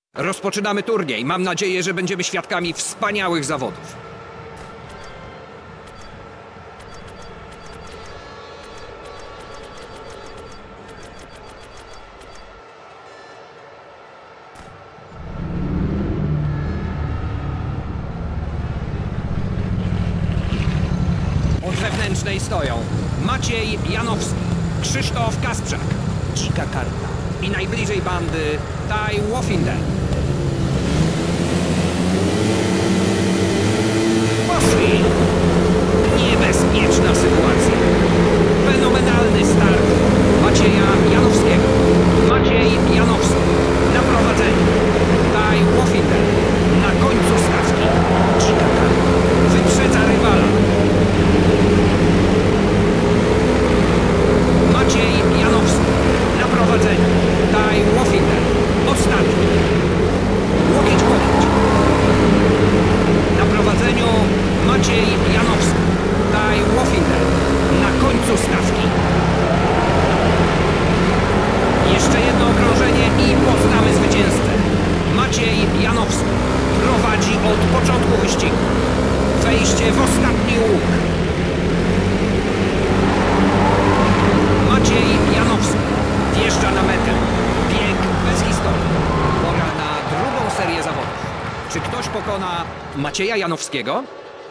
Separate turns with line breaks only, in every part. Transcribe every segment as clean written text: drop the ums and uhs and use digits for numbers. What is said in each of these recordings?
Rozpoczynamy turniej. Mam nadzieję, że będziemy świadkami wspaniałych zawodów. Od wewnętrznej stoją Maciej Janowski, Krzysztof Kasprzak, dzika karta i najbliżej bandy Ty Wofinden. Poszli! Niebezpieczna sytuacja. Fenomenalny start Macieja Janowskiego. Maciej Janowski na prowadzeniu. Ty Wofinden na końcu stawki. Dzika karta. Wyprzedza rywala. Maciej Janowski na prowadzeniu. Ty Wofinden ostatni. Łokieć w łokieć. Na prowadzeniu Maciej Janowski. Ty Wofinden na końcu stawki. Jeszcze jedno okrążenie i poznamy zwycięzcę. Maciej Janowski prowadzi od początku wyścigu. Wejście w ostatni łuk. Maciej Janowski wjeżdża na metę. Bieg bez historii. Pora na drugą serię zawodów. Czy ktoś pokona Macieja Janowskiego?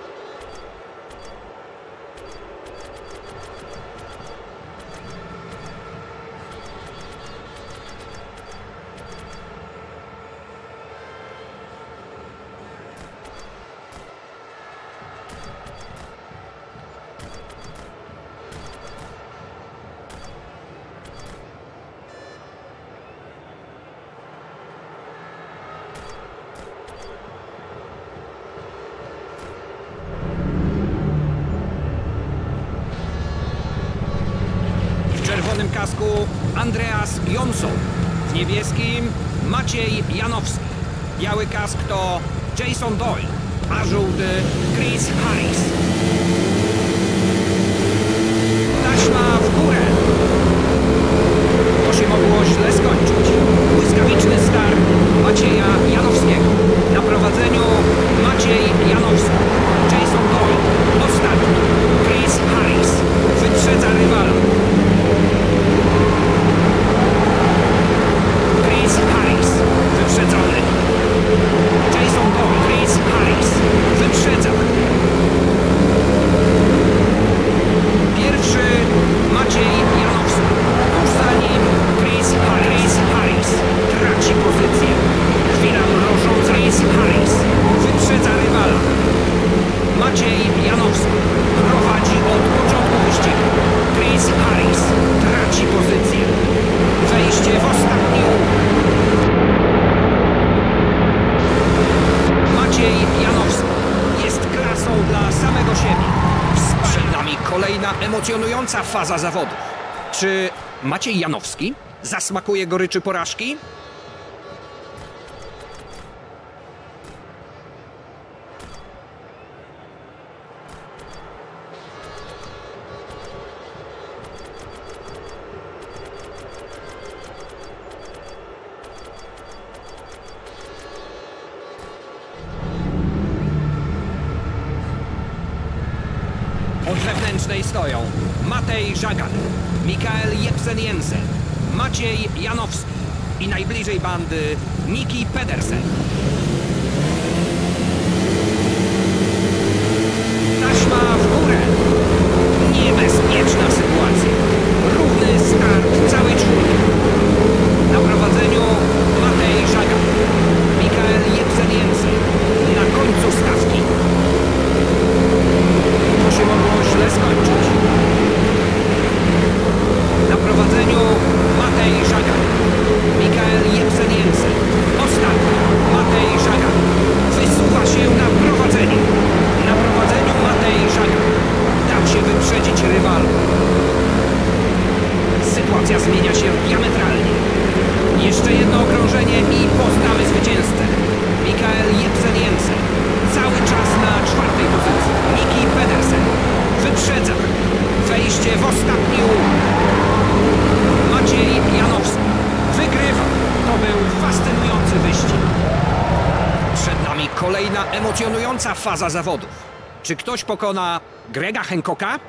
W czerwonym kasku Andreas Jonsson, w niebieskim Maciej Janowski. Biały kask to Jason Doyle, a żółty Chris Harris. Taśma w górę. To się mogło źle skończyć. Błyskawiczny start Macieja Janowskiego. Na prowadzeniu Maciej Janowski. Jason Doyle ostatni. Chris Harris wyprzedza rywala. Chris Harris wyprzedzony. Jason Doyle, Chris Harris wyprzedza. Pierwszy Maciej Janowski. Tuż za nim Chris Harris traci pozycję. Chwila mrożąca. Chris Harris wyprzedza rywala. Maciej Janowski prowadzi od początku wyścigu. Chris Harris traci pozycję. Wejście w ostatni łuk. Maciej Janowski jest klasą dla samego siebie. Przed nami kolejna emocjonująca faza zawodów. Czy Maciej Janowski zasmakuje goryczy porażki? Od wewnętrznej stoją Matej Żagan, Mikael Jepsen-Jensen, Maciej Janowski i najbliżej bandy Niki Pedersen. Taśma w górę. Niebezpieczna sytuacja. Równy start całej czwórki. Na prowadzeniu Matej Żagan, Mikael Jepsen-Jensen na końcu stawki. To się mogło źle skończyć. Na prowadzeniu Matej Żagan, Mikael Jepsen-Jensen ostatni. Matej Żagan wysuwa się na prowadzenie. Na prowadzeniu Matej Żagan dał się wyprzedzić rywalom. Sytuacja zmienia. kolejna emocjonująca faza zawodów. Czy ktoś pokona Grega Hancocka?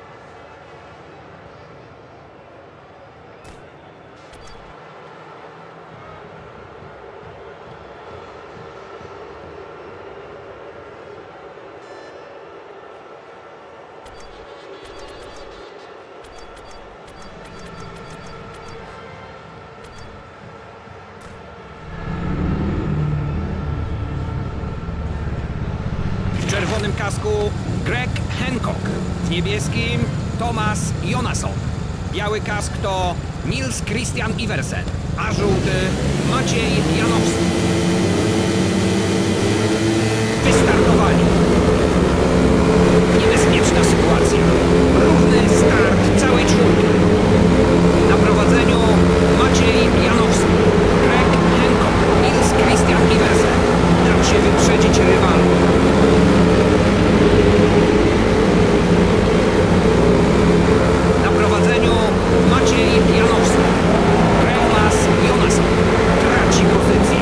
W czerwonym kasku Greg Hancock, w niebieskim Thomas Jonasson. Biały kask to Nils Christian Iversen, a żółty Maciej Janowski. Wystartowali. Niebezpieczna sytuacja. Równy start całej czwórki. Na prowadzeniu Maciej Janowski, Greg Hancock, Nils Christian Iversen. Dał się wyprzedzić rywalom. Na prowadzeniu Maciej Janowski, Thomas Jonasson traci pozycję.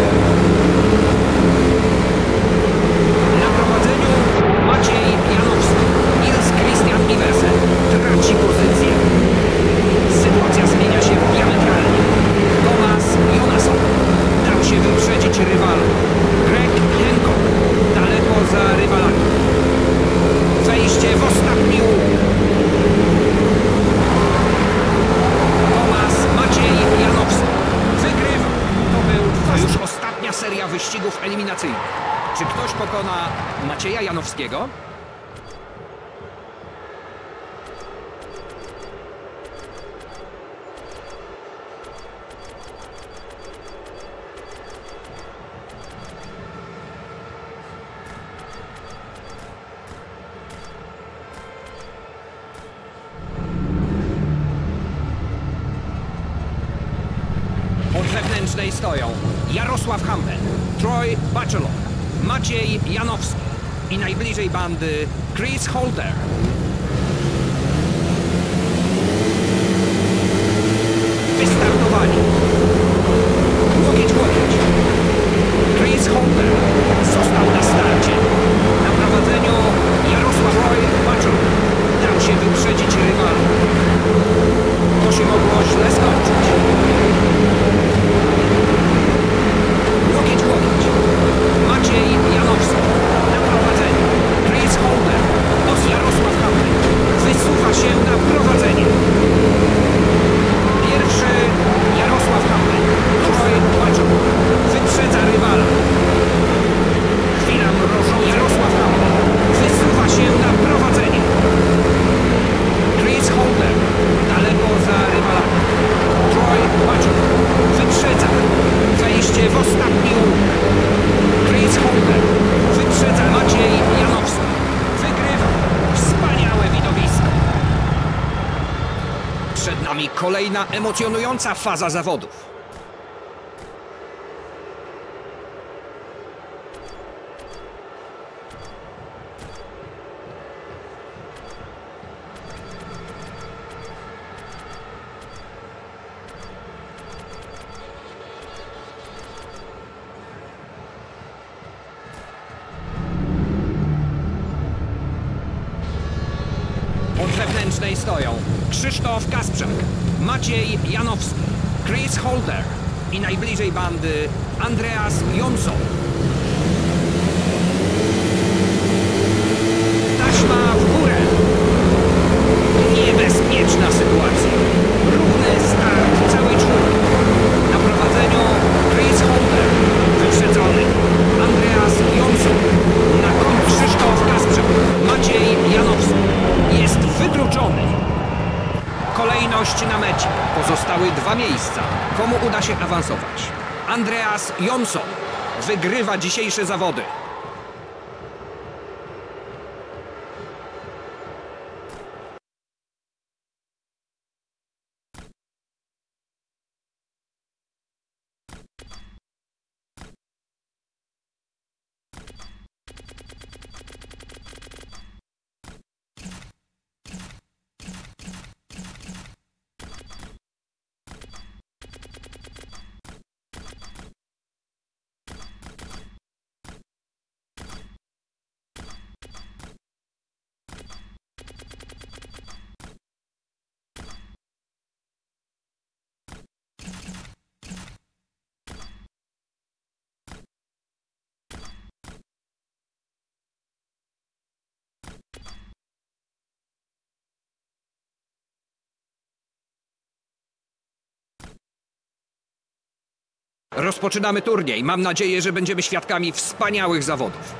Na prowadzeniu Maciej Janowski, Nils Christian Iversen traci pozycję. Sytuacja zmienia się diametralnie. Thomas Jonasson dał się wyprzedzić rywalom. Greg Hancock daleko za rywalami. Wejście w ostatni łuk. Maciej Janowski wygrywa. To już ostatnia seria wyścigów eliminacyjnych. Czy ktoś pokona Macieja Janowskiego? Od wewnętrznej stoją Jarosław Hampel, Troy Bachelor, Maciej Janowski i najbliżej bandy Chris Holder. Wystartowali. Łokieć w łokieć. Chris Holder został na starcie. Na prowadzeniu Jarosław Troy Bachelor dał się wyprzedzić rywalom. To się mogło źle skończyć. Łokieć w łokieć. Maciej Janowski na prowadzeniu. Chris Holder od Jarosław Hampel wysuwa się na prowadzenie. Pierwszy Jarosław Hampel. Troy Bachelor wyprzedza rywala. Chwila mrożą. Jarosław Hampel wysuwa się na prowadzenie. Chris Holder daleko za rywalami. Troy Bachelor wyprzedza. Wejście w ostatni łuk. Chris Holder wyprzedza. Maciej Janowski wygrywa. Wspaniałe widowisko. Przed nami kolejna emocjonująca faza zawodów. Od wewnętrznej stoją Krzysztof Kasprzak, Maciej Janowski, Chris Holder i najbliżej bandy Andreas Jonsson. Taśma w górę. Niebezpieczna sytuacja. Równy start całej czwórki. Na prowadzeniu Chris Holder, wyprzedzony Andreas Jonsson. Na końcu Krzysztof Kasprzak, Maciej Janowski jest wykluczony. Kolejność na mecie. Pozostały 2 miejsca. Komu uda się awansować? Andreas Jonsson wygrywa dzisiejsze zawody. Rozpoczynamy turniej. Mam nadzieję, że będziemy świadkami wspaniałych zawodów.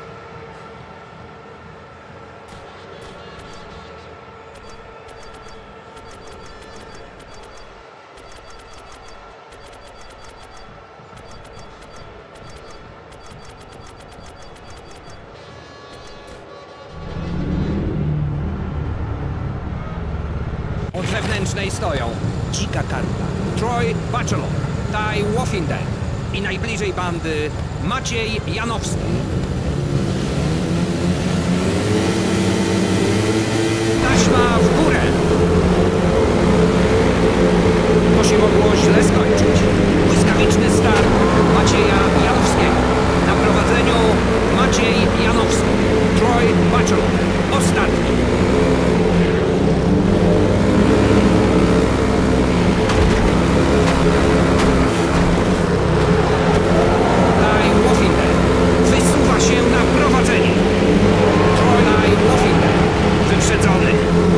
Od wewnętrznej stoją Dzika Karta, Troy Bachelor, Ty Woffington i najbliżej bandy Maciej Janowski. Taśma w górę! To się mogło źle skończyć. Błyskawiczny start Macieja Janowskiego. Na prowadzeniu Maciej Janowski, Troy Bachelor, ostatni. Wysuwa się na prowadzenie. Troy Woffington wyprzedzony.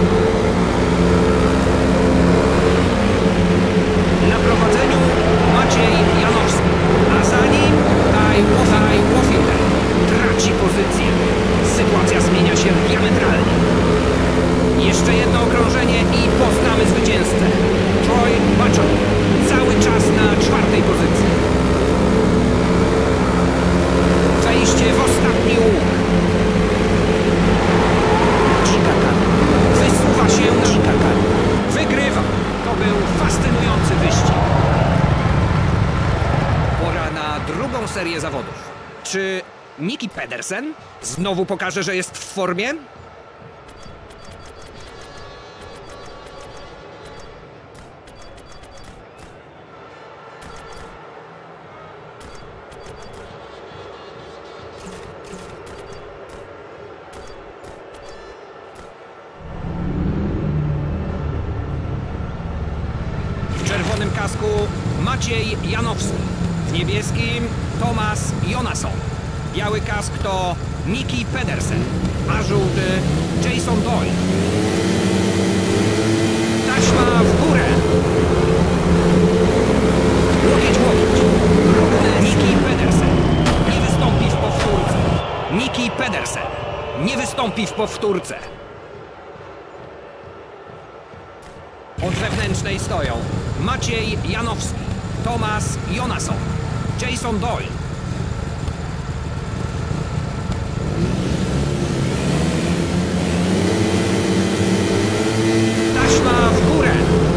Na prowadzeniu Maciej Janowski, a za nim Ty Woffington traci pozycję. Sytuacja zmienia się diametralnie. Jeszcze jedno okrążenie i poznamy zwycięzcę. Troy Bachelor cały czas na czwartej pozycji. Wejście w ostatni łuk. Dzika Karta. Wysuwa się na Dzika Karta. Wygrywa. To był fascynujący wyścig. Pora na drugą serię zawodów. Czy Nicki Pedersen znowu pokaże, że jest w formie? W czerwonym kasku Maciej Janowski, w niebieskim Tomasz Jonasson. Biały kask to Nicki Pedersen, a żółty Jason Doyle. Taśma w górę. Łokieć, łokieć. Nicki Pedersen nie wystąpi w powtórce. Nicki Pedersen nie wystąpi w powtórce. Od wewnętrznej stoją Maciej Janowski, Tomasz Jonasson, Jason Doyle. Taśma w górę.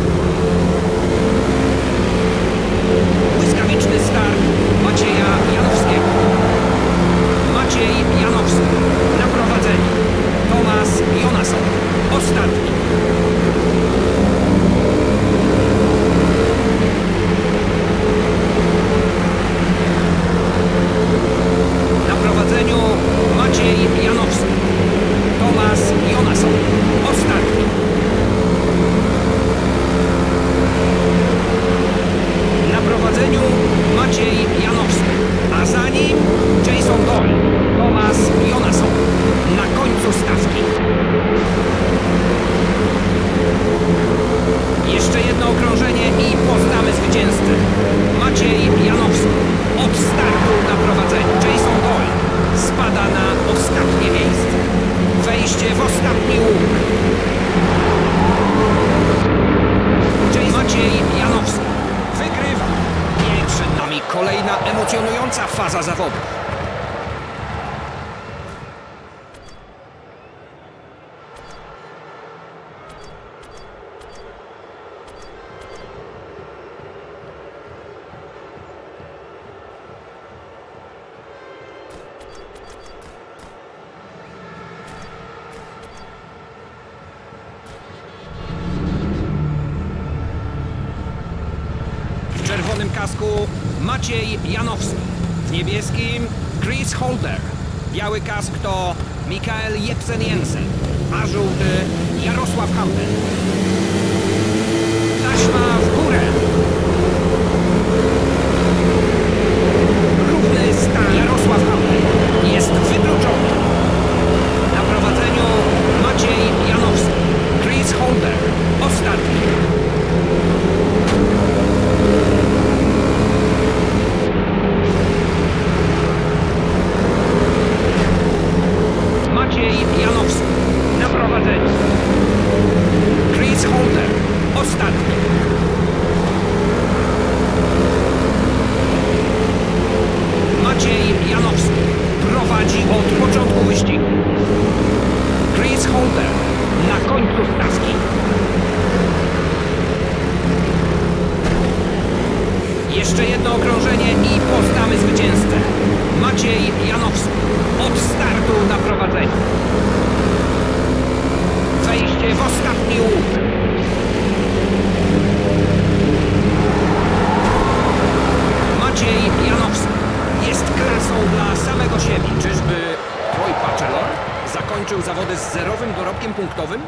Błyskawiczny start Macieja Janowskiego. Maciej Janowski na prowadzeniu. Tomasz Jonasson ostatni. Na prowadzeniu Maciej Janowski, Tomasz Jonasson ostatni. Na prowadzeniu Maciej Janowski, a za nim Jason Doyle, Tomasz Jonasson na końcu stawki. Jeszcze jedno okrążenie i poznamy zwycięzcę. Maciej Janowski od startu na prowadzeniu. Jason Doyle spada na ostatnie miejsce. Wejście w ostatni łuk. Maciej Janowski wygrywa. I przed nami kolejna emocjonująca faza zawodu. W czerwonym kasku Maciej Janowski, w niebieskim Chris Holder. Biały kask to Mikael Jepsen-Jensen, a żółty Jarosław Hampel. Taśma w górę. Równy start. Jarosław Hampel jest wykluczony. Na prowadzeniu Maciej Janowski, Chris Holder ostatni. Jeszcze jedno okrążenie i poznamy zwycięzcę. Maciej Janowski od startu na prowadzeniu. Wejście w ostatni łuk. Maciej Janowski jest klasą dla samego siebie. Czyżby Troy Bachelor zakończył zawody z zerowym dorobkiem punktowym?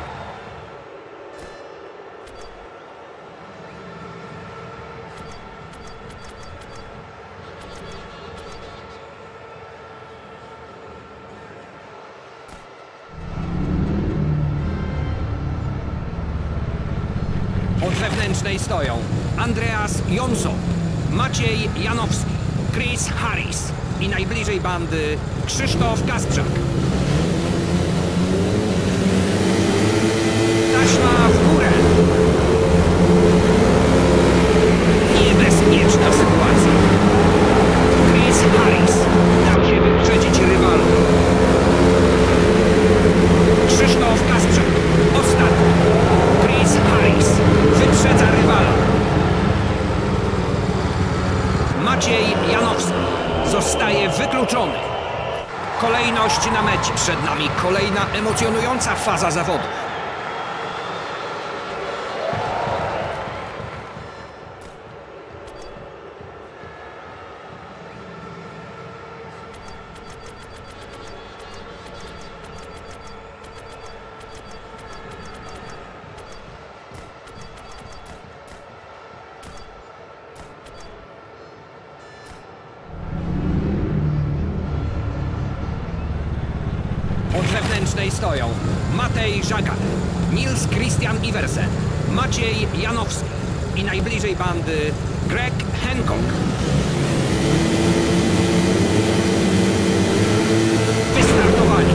Od wewnętrznej stoją Andreas Jonsson, Maciej Janowski, Chris Harris i najbliżej bandy Krzysztof Kasprzak. Taśma w górę. Niebezpieczna sytuacja. Chris Harris dał się wyprzedzić rywalom. Krzysztof Kasprzak ostatni. Chris Harris wyprzedza rywala. Maciej Janowski zostaje wykluczony. Kolejność na mecie. Przed nami kolejna emocjonująca faza zawodów. Od wewnętrznej stoją Matej Żagan, Nils Christian Iversen, Maciej Janowski i najbliżej bandy Greg Hancock. Wystartowali.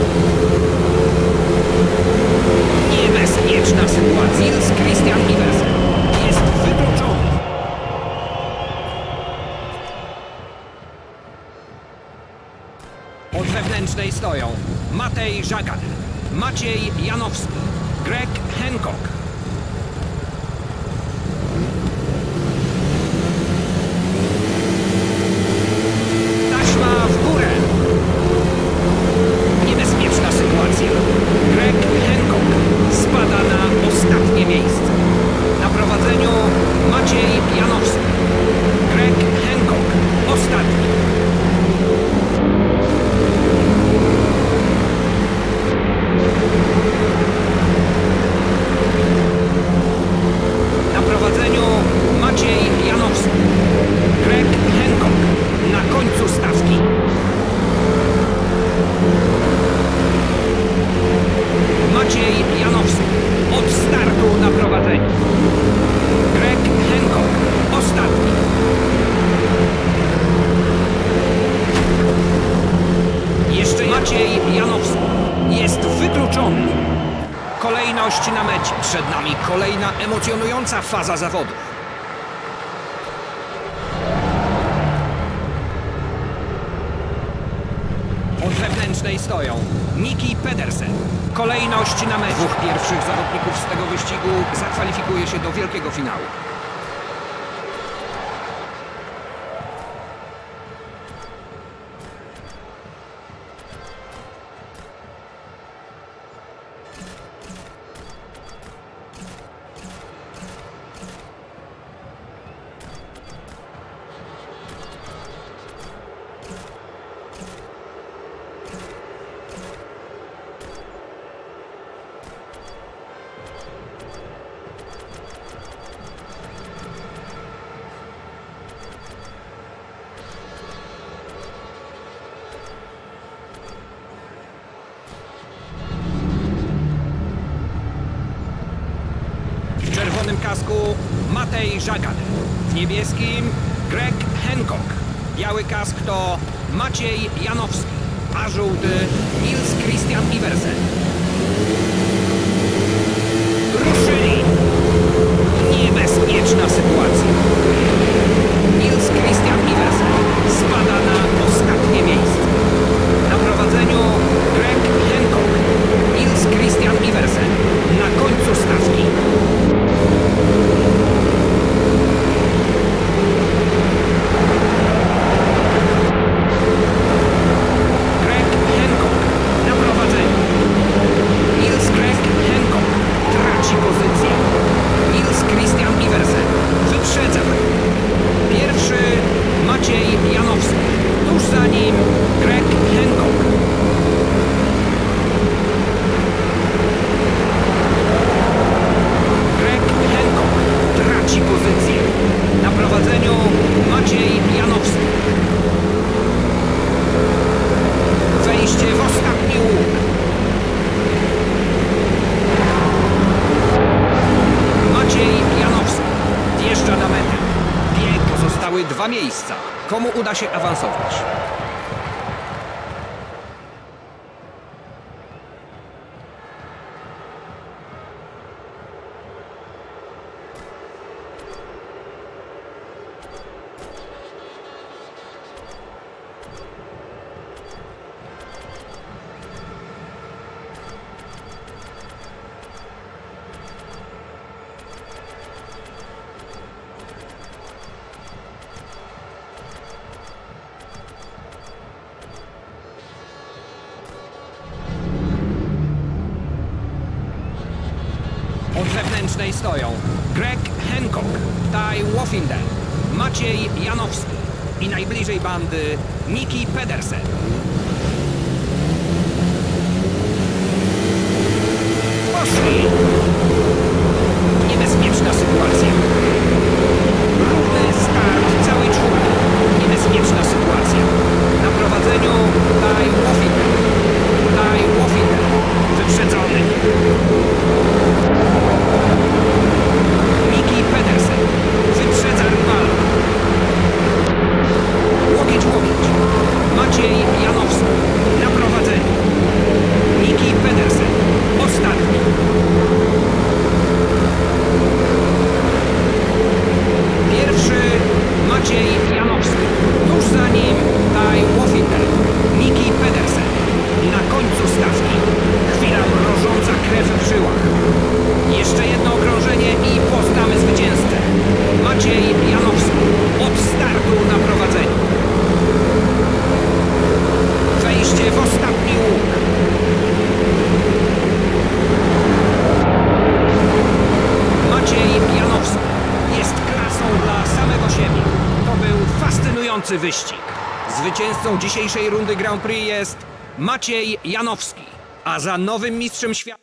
Niebezpieczna sytuacja. Nils Christian Iversen jest wykluczony. Od wewnętrznej stoją Matej Żagan, Maciej Janowski, Greg Hancock. Taśma w górę. Niebezpieczna sytuacja. Greg Hancock spada na ostatnie miejsce. Na prowadzeniu Maciej Janowski. Greg Hancock ostatni. Na prowadzeniu Maciej Janowski. Greg Hancock na końcu stawki. Maciej Janowski od startu na prowadzeniu. Greg Hancock ostatni. Jeszcze Maciej Janowski jest wykluczony. Kolejność na mecie. Przed nami kolejna emocjonująca faza zawodów. Od wewnętrznej stoją Niki Pedersen. Kolejność na mecie. Dwóch pierwszych zawodników z tego wyścigu zakwalifikuje się do wielkiego finału. W czerwonym kasku Matej Żagan, w niebieskim Greg Hancock. Biały kask to Maciej Janowski, a żółty Nils Christian Iversen. Ruszyli! Niebezpieczna sytuacja. Nils Christian Iversen spada na ostatnie miejsce. Na prowadzeniu Greg Hancock, Nils Christian Iversen na końcu stawki. miejsca. Komu uda się awansować? Od wewnętrznej stoją Greg Hancock, Ty Woffington, Maciej Janowski i najbliżej bandy Nicky Pedersen. Poszli! Niebezpieczna sytuacja. Równy start całej czwórki. Niebezpieczna sytuacja. Na prowadzeniu Ty Woffington. Ty Woffington. Wyprzedzony. Nicky Pedersen wyprzedza rywala. Łokieć. Maciej Janowski na prowadzeniu. Nicky Pedersen ostatni. Pierwszy Maciej Janowski. Tuż za nim Ty Woffington. Nicky Pedersen na końcu stawki. Chwila mrożąca krew w żyłach. Jeszcze jedno okrążenie i poznamy zwycięzcę. Maciej Janowski od startu na prowadzeniu. Wejście w ostatni łuk. Maciej Janowski jest klasą dla samego siebie. To był fascynujący wyścig. Zwycięzcą dzisiejszej rundy Grand Prix jest Maciej Janowski, a za nowym mistrzem świata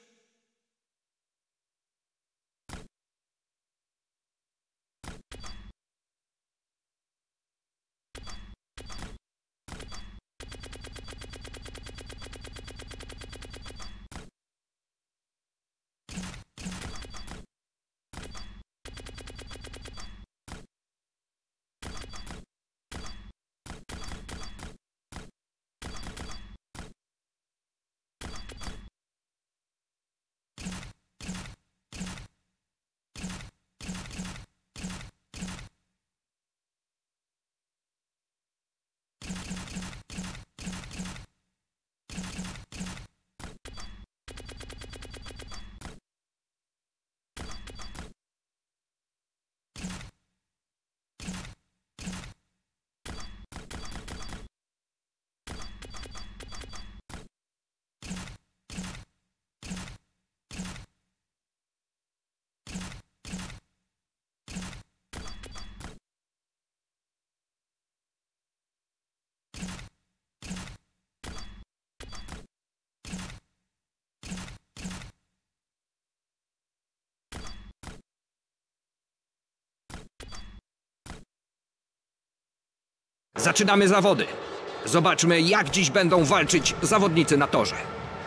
Zaczynamy zawody. Zobaczmy, jak dziś będą walczyć zawodnicy na torze.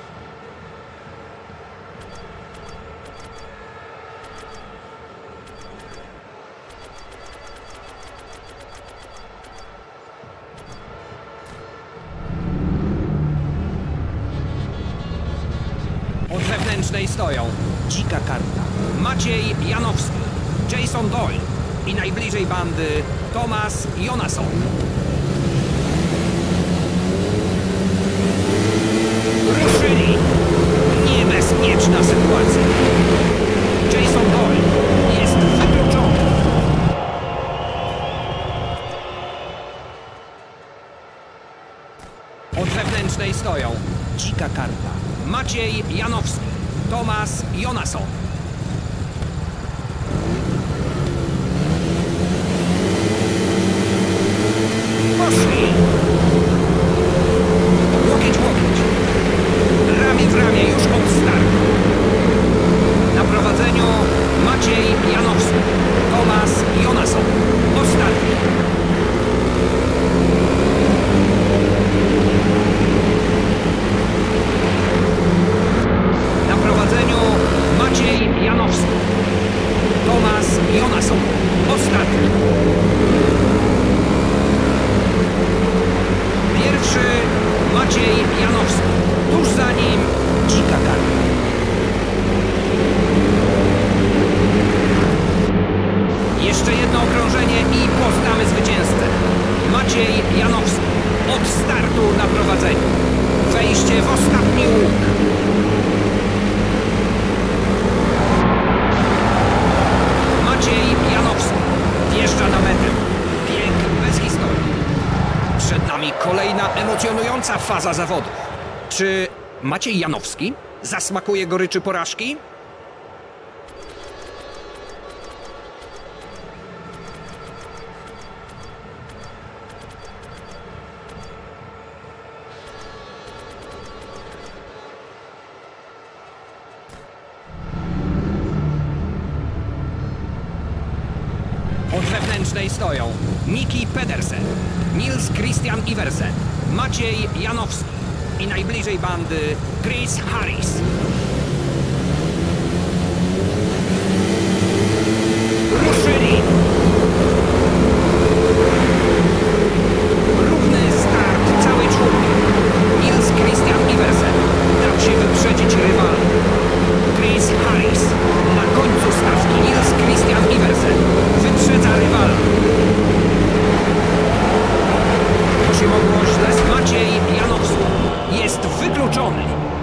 Od wewnętrznej stoją dzika karta Maciej Janowski, Jason Doyle i najbliżej bandy Tomas Jonasson. Ruszyli! Niebezpieczna sytuacja. Jason Doyle jest wykluczony. Od wewnętrznej stoją dzika karta Maciej Janowski, Tomas Jonasson. Poszli! Łokieć. Ramię w ramię już od startu. Na prowadzeniu Maciej Janowski, Tomas Jonasson. Ostatni. Na prowadzeniu Maciej kolejna emocjonująca faza zawodów. Czy Maciej Janowski zasmakuje goryczy porażki? Od wewnętrznej stoją Miki Pedersen, Nils Christian Iversen, Maciej Janowski i najbliżej bandy Chris Harris. Ruszyli! Równy start całej czwórki. Nils Christian Iversen dał się wyprzedzić rywala. Chris Harris na końcu stawki. Nils Christian Iversen wyprzedza rywala. To się mogło źle. Maciej Janowski jest wykluczony.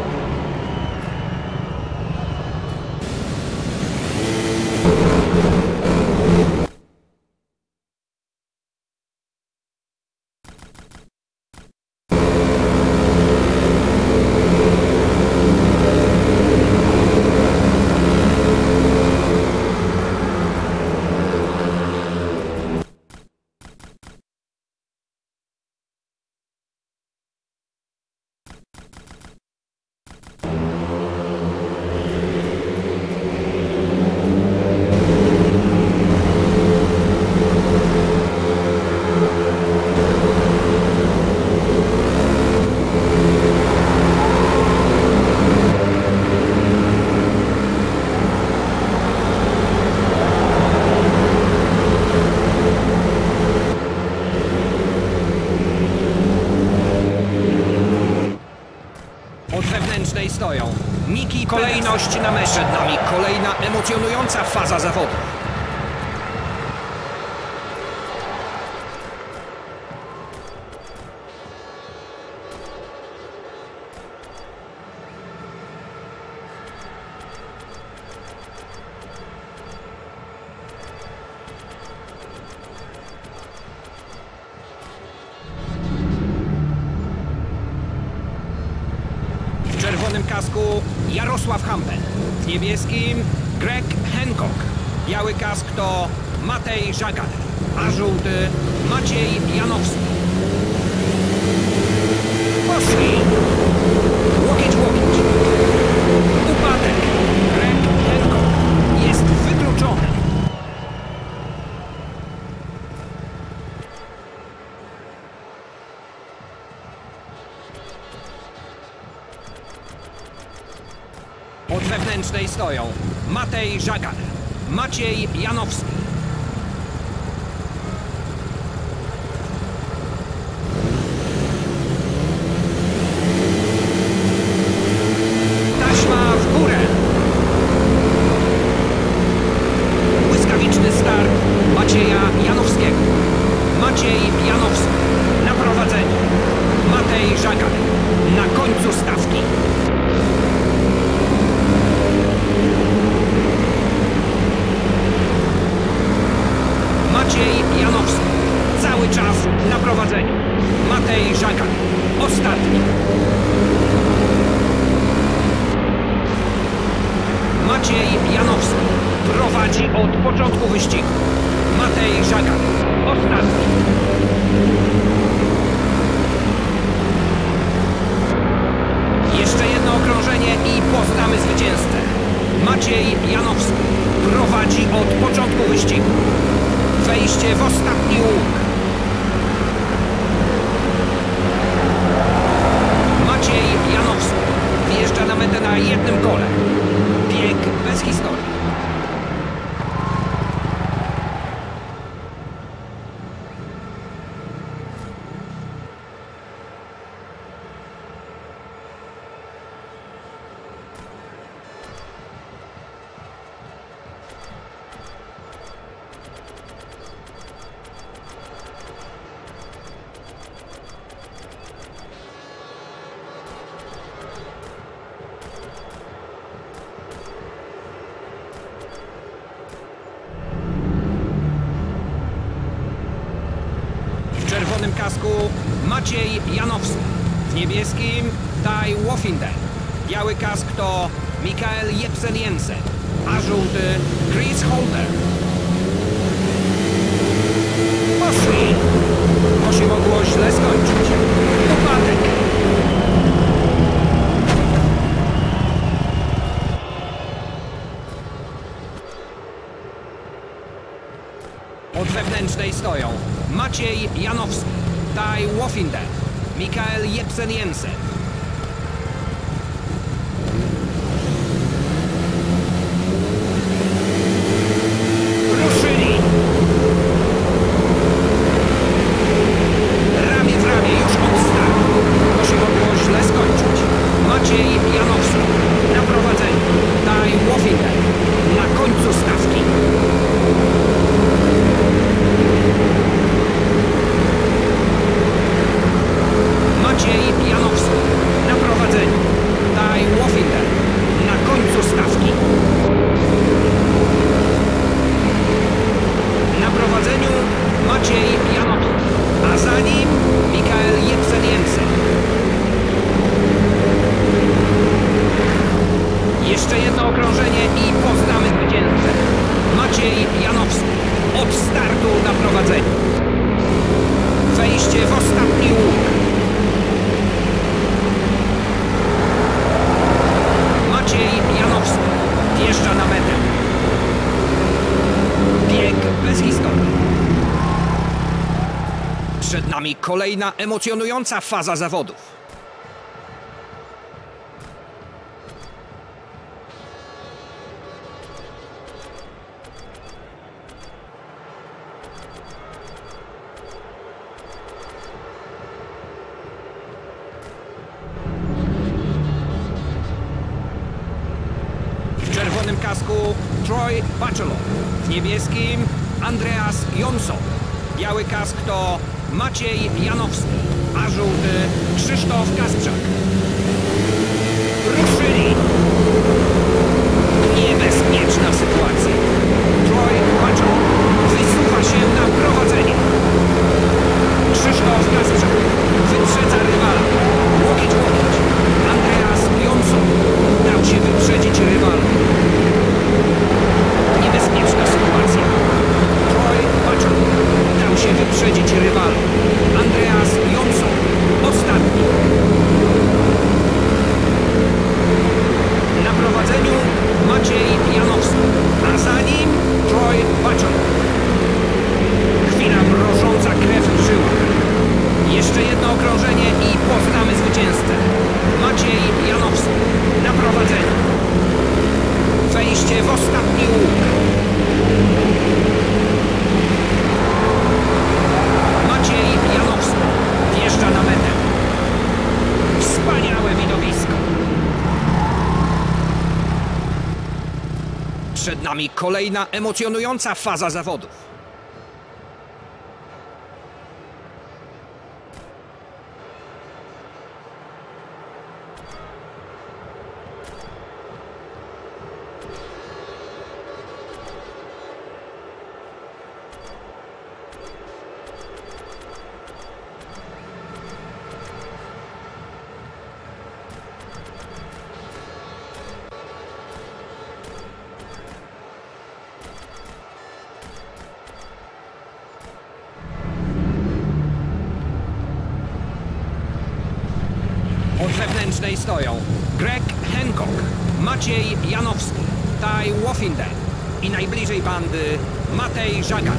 Od wewnętrznej stoją Miki. Kolejność na mecz. Przed nami kolejna emocjonująca faza zawodu. W czerwonym kasku Jarosław Hampel, w niebieskim Greg Hancock. Biały kask to Matej Żagar, a żółty Maciej Janowski. Poszli! Łokieć w łokieć. Upadek. Greg Hancock jest wykluczony. Od wewnętrznej stoją Matej Żagar, Maciej Janowski. Taśma w górę. Błyskawiczny start Macieja Janowskiego. Maciej Janowski na prowadzeniu. Matej Żagar na końcu stawki. Maciej Janowski cały czas na prowadzeniu. Matej Żagar ostatni. Maciej Janowski prowadzi od początku wyścigu. Matej Żagar ostatni. Jeszcze jedno okrążenie i poznamy zwycięzcę. Maciej Janowski prowadzi od początku wyścigu. Wejście w ostatni łuk. Maciej Janowski wjeżdża na metę na jednym kole. Bieg bez historii. czerwonym kasku Maciej Janowski. W niebieskim Tai Wofinden. Biały kask to Mikael Jepsen-Jensen, a żółty Chris Holder. Poszli! To się mogło źle skończyć. Upadek! Od wewnętrznej stoją Maciej Janowski, Tai Wofinden, Mikael Jepsen-Jensen. Ruszyli! Ramię w ramię już od startu. To się mogło źle skończyć. Maciej Janowski na prowadzeniu. Tai Wofinden na końcu stawki. Maciej Janowski na prowadzeniu. Tai Wofinden na końcu stawki. Na prowadzeniu Maciej Janowski, a za nim Mikael Jepsen-Jensen. Jeszcze jedno okrążenie i poznamy zwycięzcę. Maciej Janowski od startu na prowadzeniu. Wejście w ostatni łuk. Maciej Janowski wjeżdża na metę. Bieg bez historii. Przed nami kolejna emocjonująca faza zawodów. W czerwonym kasku Troy Bachelor, w niebieskim Andreas Jonsson. Biały kask to Maciej Janowski, a żółty Krzysztof Kasprzak. Ruszyli! Niebezpieczna sytuacja. Troy Bachelor wysuwa się na prowadzenie. Krzysztof Kasprzak wyprzedza rywala. Łokieć w łokieć. Andreas Jonsson dał się wyprzedzić rywalom. Niebezpieczna sytuacja. Troy Bachelor dał się wyprzedzić rywalom. Andreas Jonsson ostatni. Na prowadzeniu Maciej Janowski, a za nim Troy Bachelor. Chwila mrożąca krew w żyłach. Jeszcze jedno okrążenie i poznamy zwycięzcę. Maciej Janowski na prowadzeniu. Wejście w ostatni łuk. Maciej Janowski wjeżdża na metę. Wspaniałe widowisko. Przed nami kolejna emocjonująca faza zawodów. Od wewnętrznej stoją Greg Hancock, Maciej Janowski, Tai Wofinden i najbliżej bandy Matej Żagan.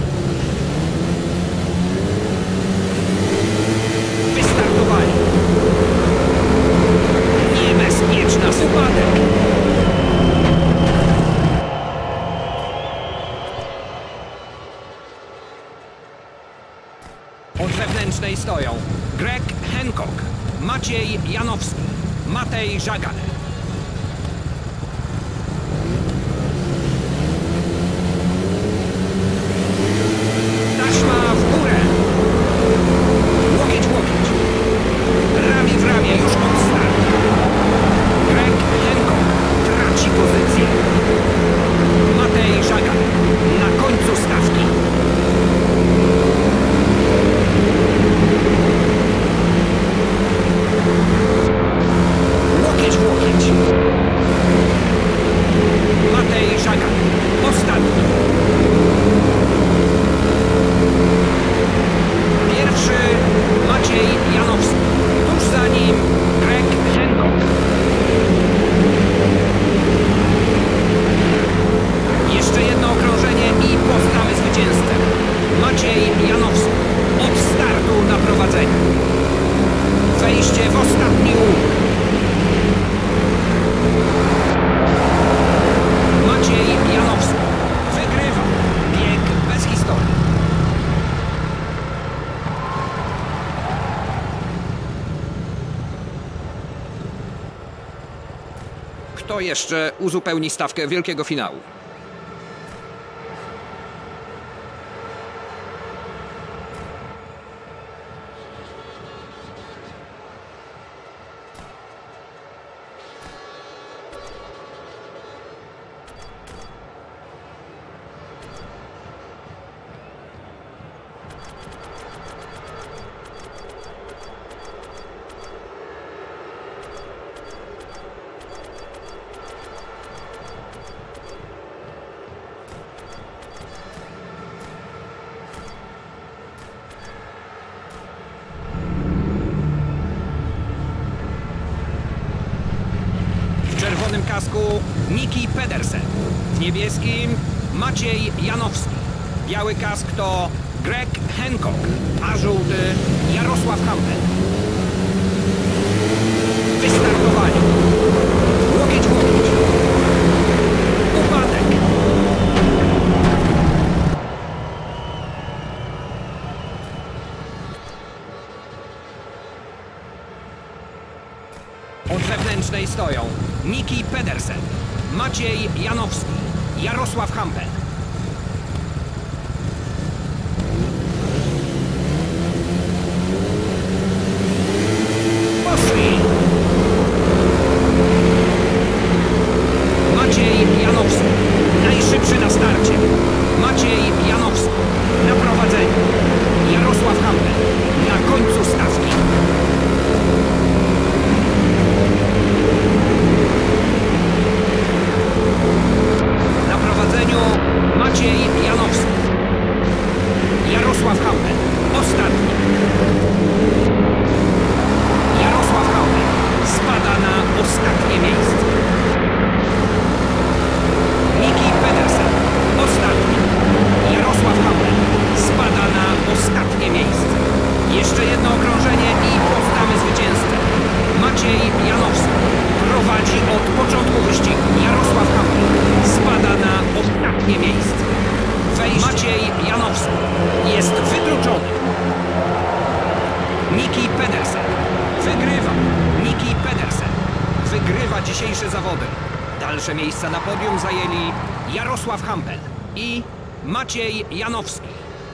Wystartowali. Niebezpieczna sytuacja. Od wewnętrznej stoją Greg Hancock, Maciej Janowski, Matej Żagan. Taśma w górę. Łokieć w łokieć. Ramię w ramię już od startu. Greg Hancock traci pozycję. Matej Żagan na końcu stawki. Kto jeszcze uzupełni stawkę wielkiego finału? W czerwonym kasku Niki Pedersen, w niebieskim Maciej Janowski. Biały kask to Greg Hancock, a żółty Jarosław Hampel. Wystartowali. Łokieć w łokieć. Upadek. Od wewnętrznej stoją Niki Pedersen, Maciej Janowski, Jarosław Hampel. Poszli! Maciej Janowski, najszybszy na starcie. Maciej Janowski, na prowadzeniu. Jarosław Hampel, na końcu stawki. Na prowadzeniu Maciej Janowski. Jarosław Hampel, ostatni. Jarosław Hampel spada na ostatnie miejsce. Niki Pedersen, ostatni. Jarosław Hampel spada na ostatnie miejsce. Jeszcze jedno okrążenie i poznamy zwycięzcę. Maciej Janowski prowadzi od początku wyścigu. Jarosław Hampel spada na ostatnie miejsce. Maciej Janowski jest wykluczony. Niki Pedersen wygrywa. Niki Pedersen wygrywa dzisiejsze zawody. Dalsze miejsca na podium zajęli Jarosław Hampel i Maciej Janowski.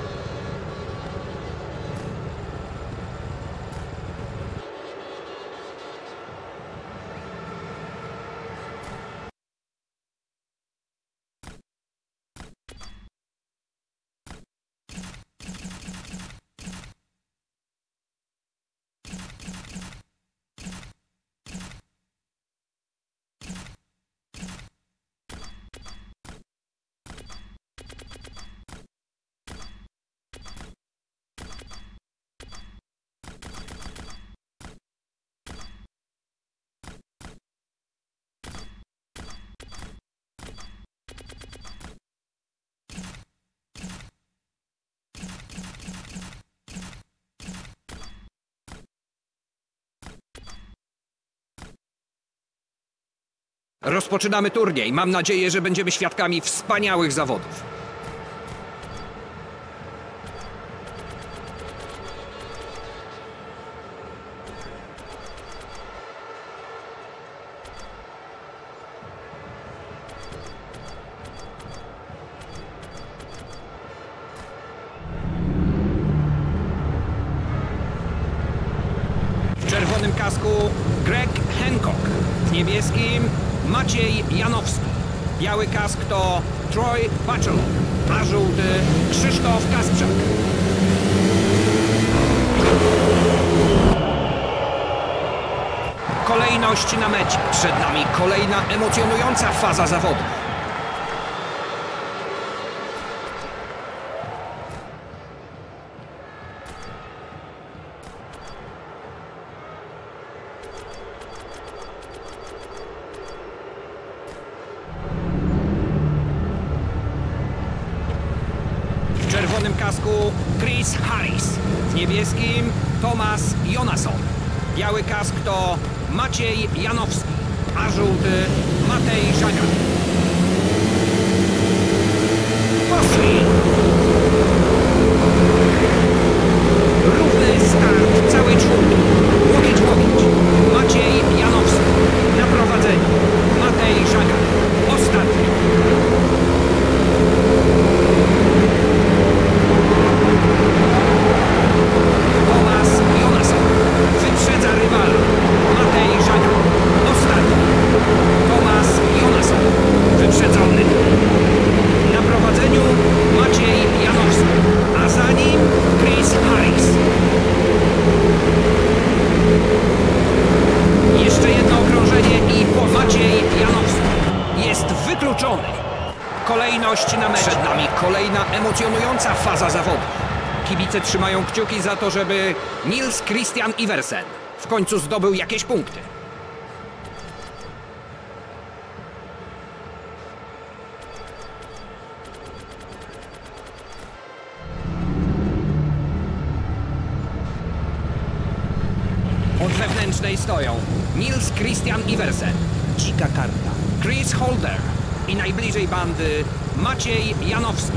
Rozpoczynamy turniej. Mam nadzieję, że będziemy świadkami wspaniałych zawodów. W czerwonym kasku Greg Hancock, w niebieskim Maciej Janowski. Biały kask to Troy Bachelor, a żółty Krzysztof Kasprzak. Kolejność na mecie. Przed nami kolejna emocjonująca faza zawodów. W czerwonym kasku Chris Harris, w niebieskim Tomasz Jonasson. Biały kask to Maciej Janowski, a żółty Matej Żaniak. Poszli! Równy start całej czwórki. Łokieć w łokieć. Maciej Janowski na prowadzeniu. Matej emocjonująca faza zawodów. Kibice trzymają kciuki za to, żeby Niels Christian Iversen w końcu zdobył jakieś punkty. Od wewnętrznej stoją Niels Christian Iversen, dzika karta, Chris Holder i najbliżej bandy Maciej Janowski.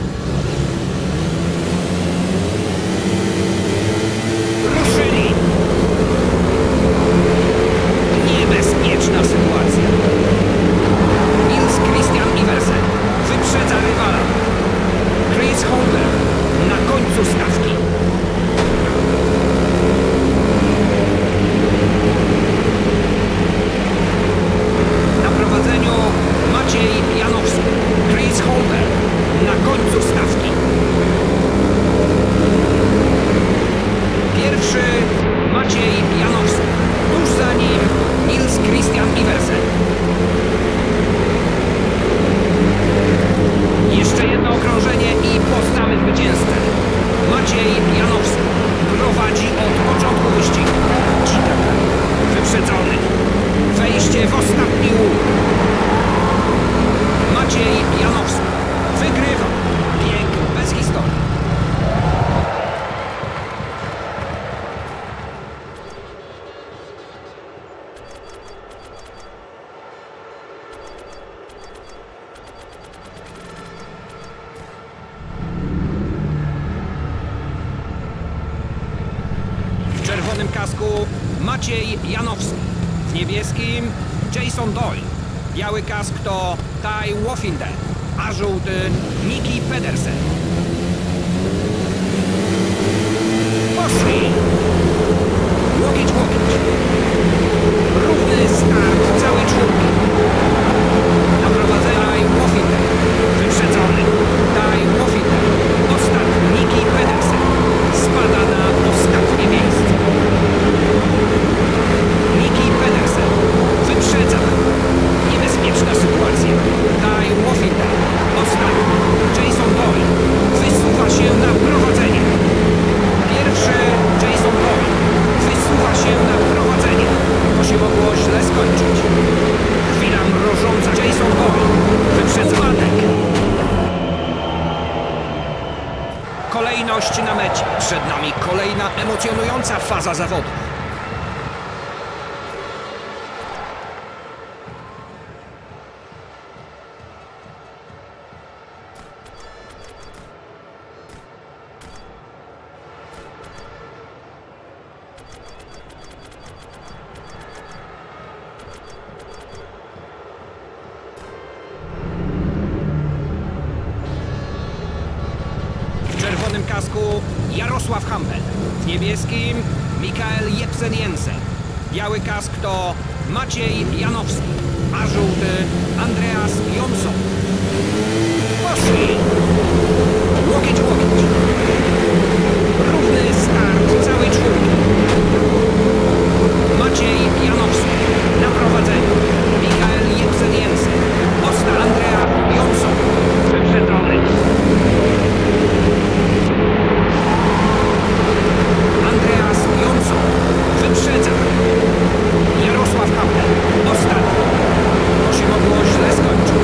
Ruszyli! Niebezpieczna sytuacja. Niels Christian Iversen wyprzedza rywala. Chris Holder na końcu stawki. Na prowadzeniu Maciej Janowski. Chris Holder na końcu stawki. Pierwszy Maciej Janowski. Tuż za nim Niels Christian Iversen. Jeszcze jedno okrążenie i poznamy zwycięzcę. Maciej Janowski prowadzi od początku wyścigu. Dzika wyprzedzony. Wejście w ostatni łuk. Maciej Janowski wygrywa. Bieg bez historii. W czerwonym kasku Maciej Janowski. W niebieskim Jason Doyle. Biały kask to Ty Woffinger, a żółty Nicky Pedersen. Poszli! Łokieć, łokieć. Równy start całej czwórki. Na prowadzeniu Ty Woffinger. Wyprzedzony. Ty Woffinger. Ostatni Nicky Pedersen. Spada na ostatnie miejsce. Nicky Pedersen wyprzedza. Niebezpieczna sytuacja. Ty Woffinger. Ostatni. Jason Doyle wysuwa się na prowadzenie. Pierwszy Jason Doyle wysuwa się na prowadzenie. To się mogło źle skończyć. Chwila mrożąca. Jason Doyle wyprzedza. Kolejność na mecie. Przed nami kolejna emocjonująca faza zawodów. W czerwonym kasku Jarosław Hampel. W niebieskim Mikael Jepsen-Jensen. Biały kask to Maciej Janowski, a żółty Andreas Jonsson. Poszli! Łokieć, łokieć. Równy start całej czwórki. Maciej Janowski na prowadzeniu. Mikael Jepsen-Jensen. Osta Andrea Jonsson. Wyprzedzony. Andreas Jonsson wyprzedza. Jarosław Hampel ostatni. To się mogło źle skończyć.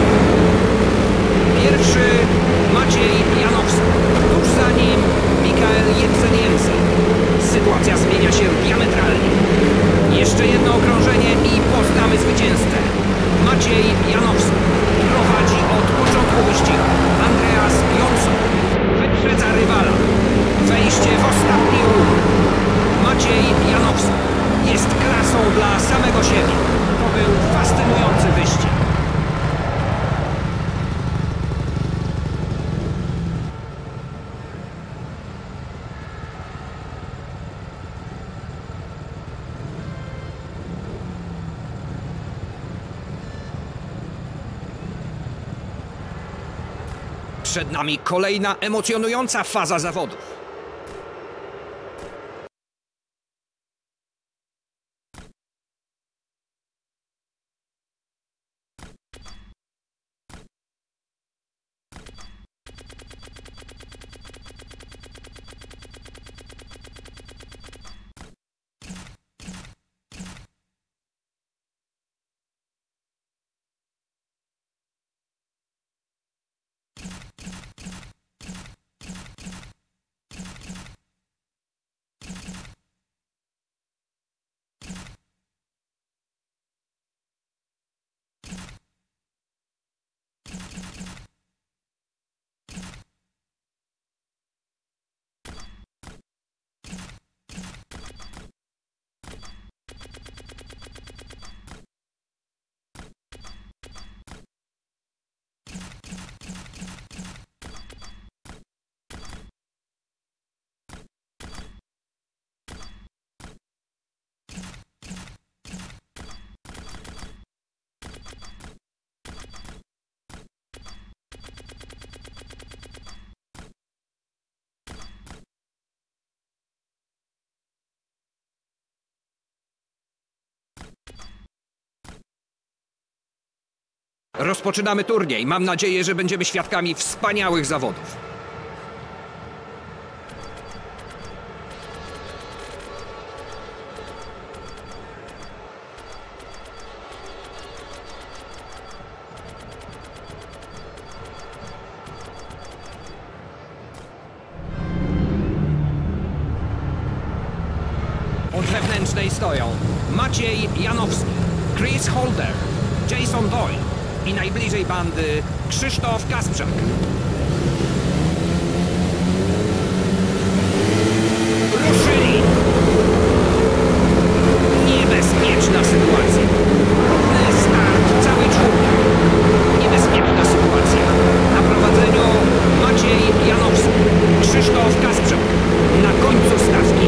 Pierwszy Maciej Janowski. Tuż za nim Mikael Jepsen-Jensen. Sytuacja zmienia się diametralnie. Jeszcze jedno okrążenie i poznamy zwycięzcę. Maciej Janowski prowadzi od początku wyścigu. Andreas Jonsson wyprzedza rywala. Wejście w ostatni łuk. Maciej Janowski jest klasą dla samego siebie. To był fascynujący wyścig. Przed nami kolejna emocjonująca faza zawodów. Rozpoczynamy turniej. Mam nadzieję, że będziemy świadkami wspaniałych zawodów. Od wewnętrznej stoją Maciej Janowski, Chris Holder, Jason Doyle i najbliżej bandy Krzysztof Kasprzak. Ruszyli! Niebezpieczna sytuacja. Równy start całej czwórki. Niebezpieczna sytuacja. Na prowadzeniu Maciej Janowski, Krzysztof Kasprzak. Na końcu stawki.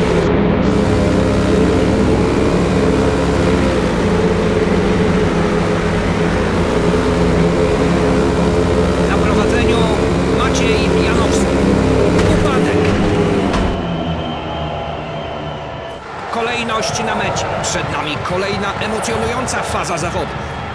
Na prowadzeniu Maciej Janowski. Upadek. Kolejność na mecie. Przed nami kolejna emocjonująca faza zawodu.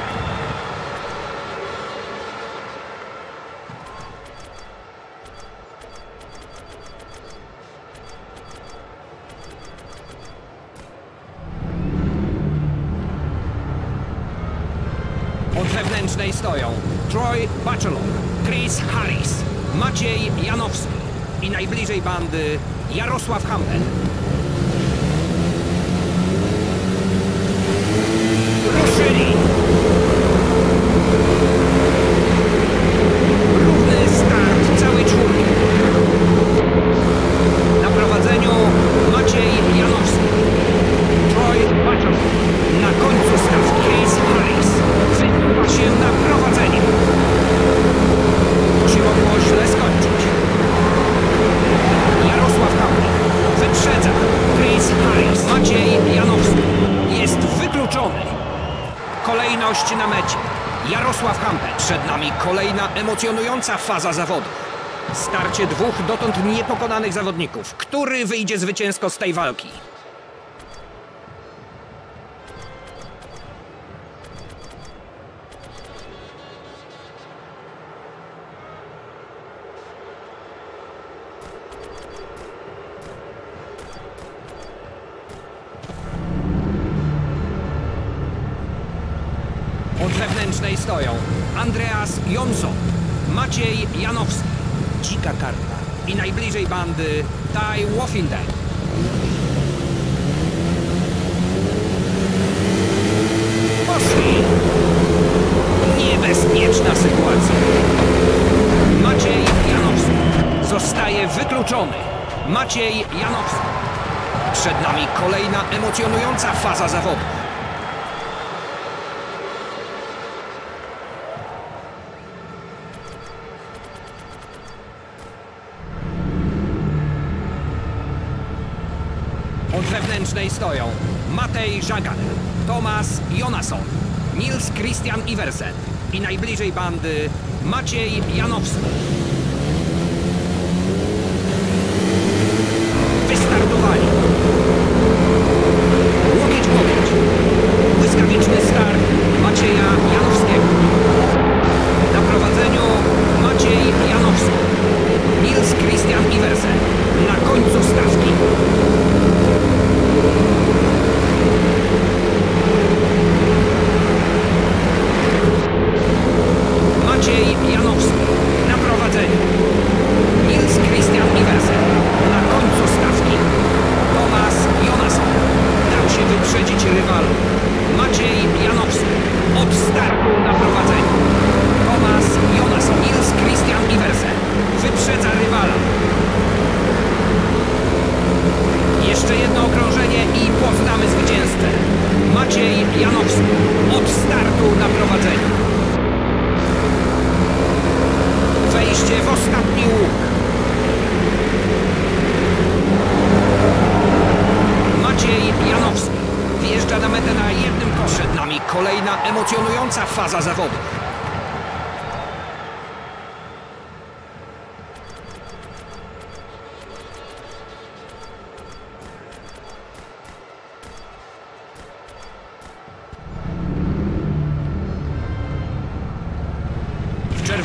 Od wewnętrznej stoją Troy Bachelor, Chris Harris, Maciej Janowski i najbliżej bandy Jarosław Hampel. Ruszyli! Równy start całej czwórki. Na prowadzeniu Maciej Janowski, Troy Bachelor. Na końcu stawki Chris Harris wychyla się na prowadzeniu. To się mogło źle skończyć. Jarosław Hampel wyprzedza Chris Harris. Maciej Janowski jest wykluczony. Kolejność na mecie. Jarosław Hampel. Przed nami kolejna emocjonująca faza zawodu. Starcie dwóch dotąd niepokonanych zawodników. Który wyjdzie zwycięsko z tej walki? Od wewnętrznej stoją Andreas Jonsson, Maciej Janowski, Dzika Karta i najbliżej bandy Ty Woffington. Poszli! Niebezpieczna sytuacja. Maciej Janowski zostaje wykluczony. Maciej Janowski. Przed nami kolejna emocjonująca faza zawodu. Od wewnętrznej stoją Matej Żagan, Tomasz Jonasson, Nils Christian Iversen i najbliżej bandy Maciej Janowski. Wystartowali. Łokieć w łokieć. Błyskawiczny start Macieja Janowskiego. Na prowadzeniu Maciej Janowski, Nils Christian Iversen. Na końcu stawki. Maciej Janowski na prowadzeniu. Nils Christian Iversen na końcu stawki. Tomasz Jonasson dał się wyprzedzić rywalu. Maciej Janowski od startu na prowadzeniu. Tomasz Jonasson, Nils Christian Iversen wyprzedza rywala. Jeszcze jedno okrążenie i poznamy zwycięzcę. Maciej Janowski od startu na prowadzeniu. Wejście w ostatni łuk. Maciej Janowski wjeżdża na metę na jednym kosze. Przed nami kolejna emocjonująca faza zawodu.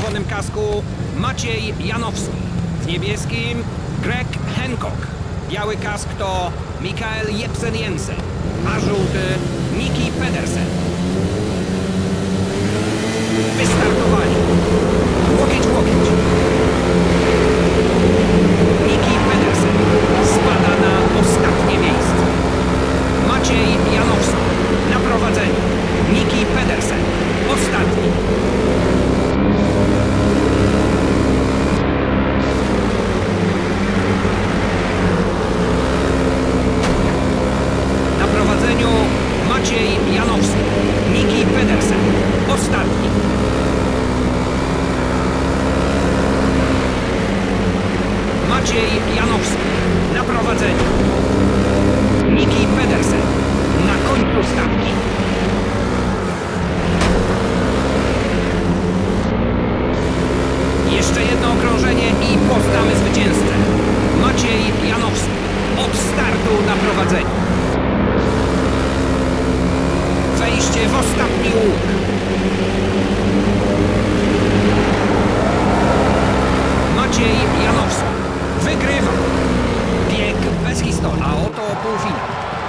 czerwonym kasku Maciej Janowski. W niebieskim Greg Hancock. Biały kask to Mikael Jepsen-Jensen, a żółty Niki Pedersen. Wystartowali. Łokieć w łokieć. Niki Pedersen spada na ostatnie miejsce. Maciej Janowski na prowadzeniu. Niki Pedersen ostatni. Na prowadzeniu Maciej Janowski. Niki Pedersen ostatni. Maciej Janowski na prowadzeniu. Niki Pedersen na końcu stawki. Jeszcze jedno okrążenie i poznamy zwycięzcę. Maciej Janowski od startu na prowadzeniu. Wejście w ostatni łuk. Maciej Janowski wygrywa. Bieg bez historii, a oto półfinał.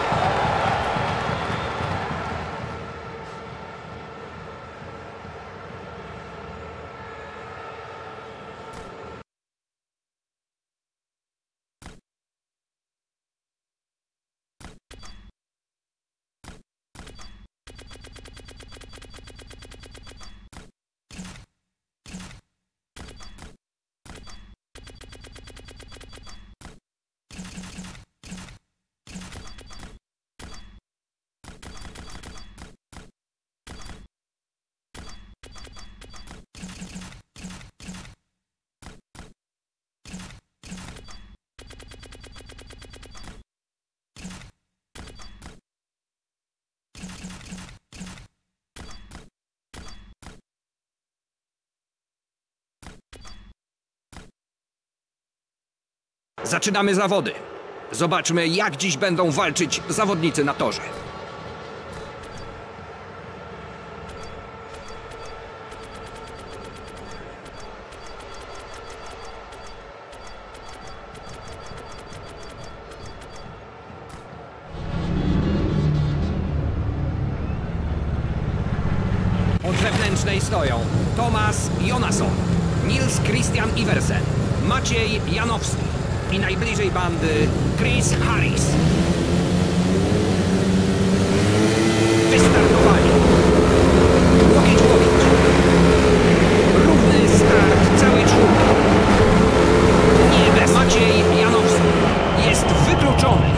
Zaczynamy zawody. Zobaczmy, jak dziś będą walczyć zawodnicy na torze. Od wewnętrznej stoją Thomas Jonasson, Nils Christian Iversen, Maciej Janowski i najbliżej bandy Chris Harris. Wystartowali. Łokieć w łokieć. Równy start całej czwórki. Nie bez. Maciej Janowski jest wykluczony.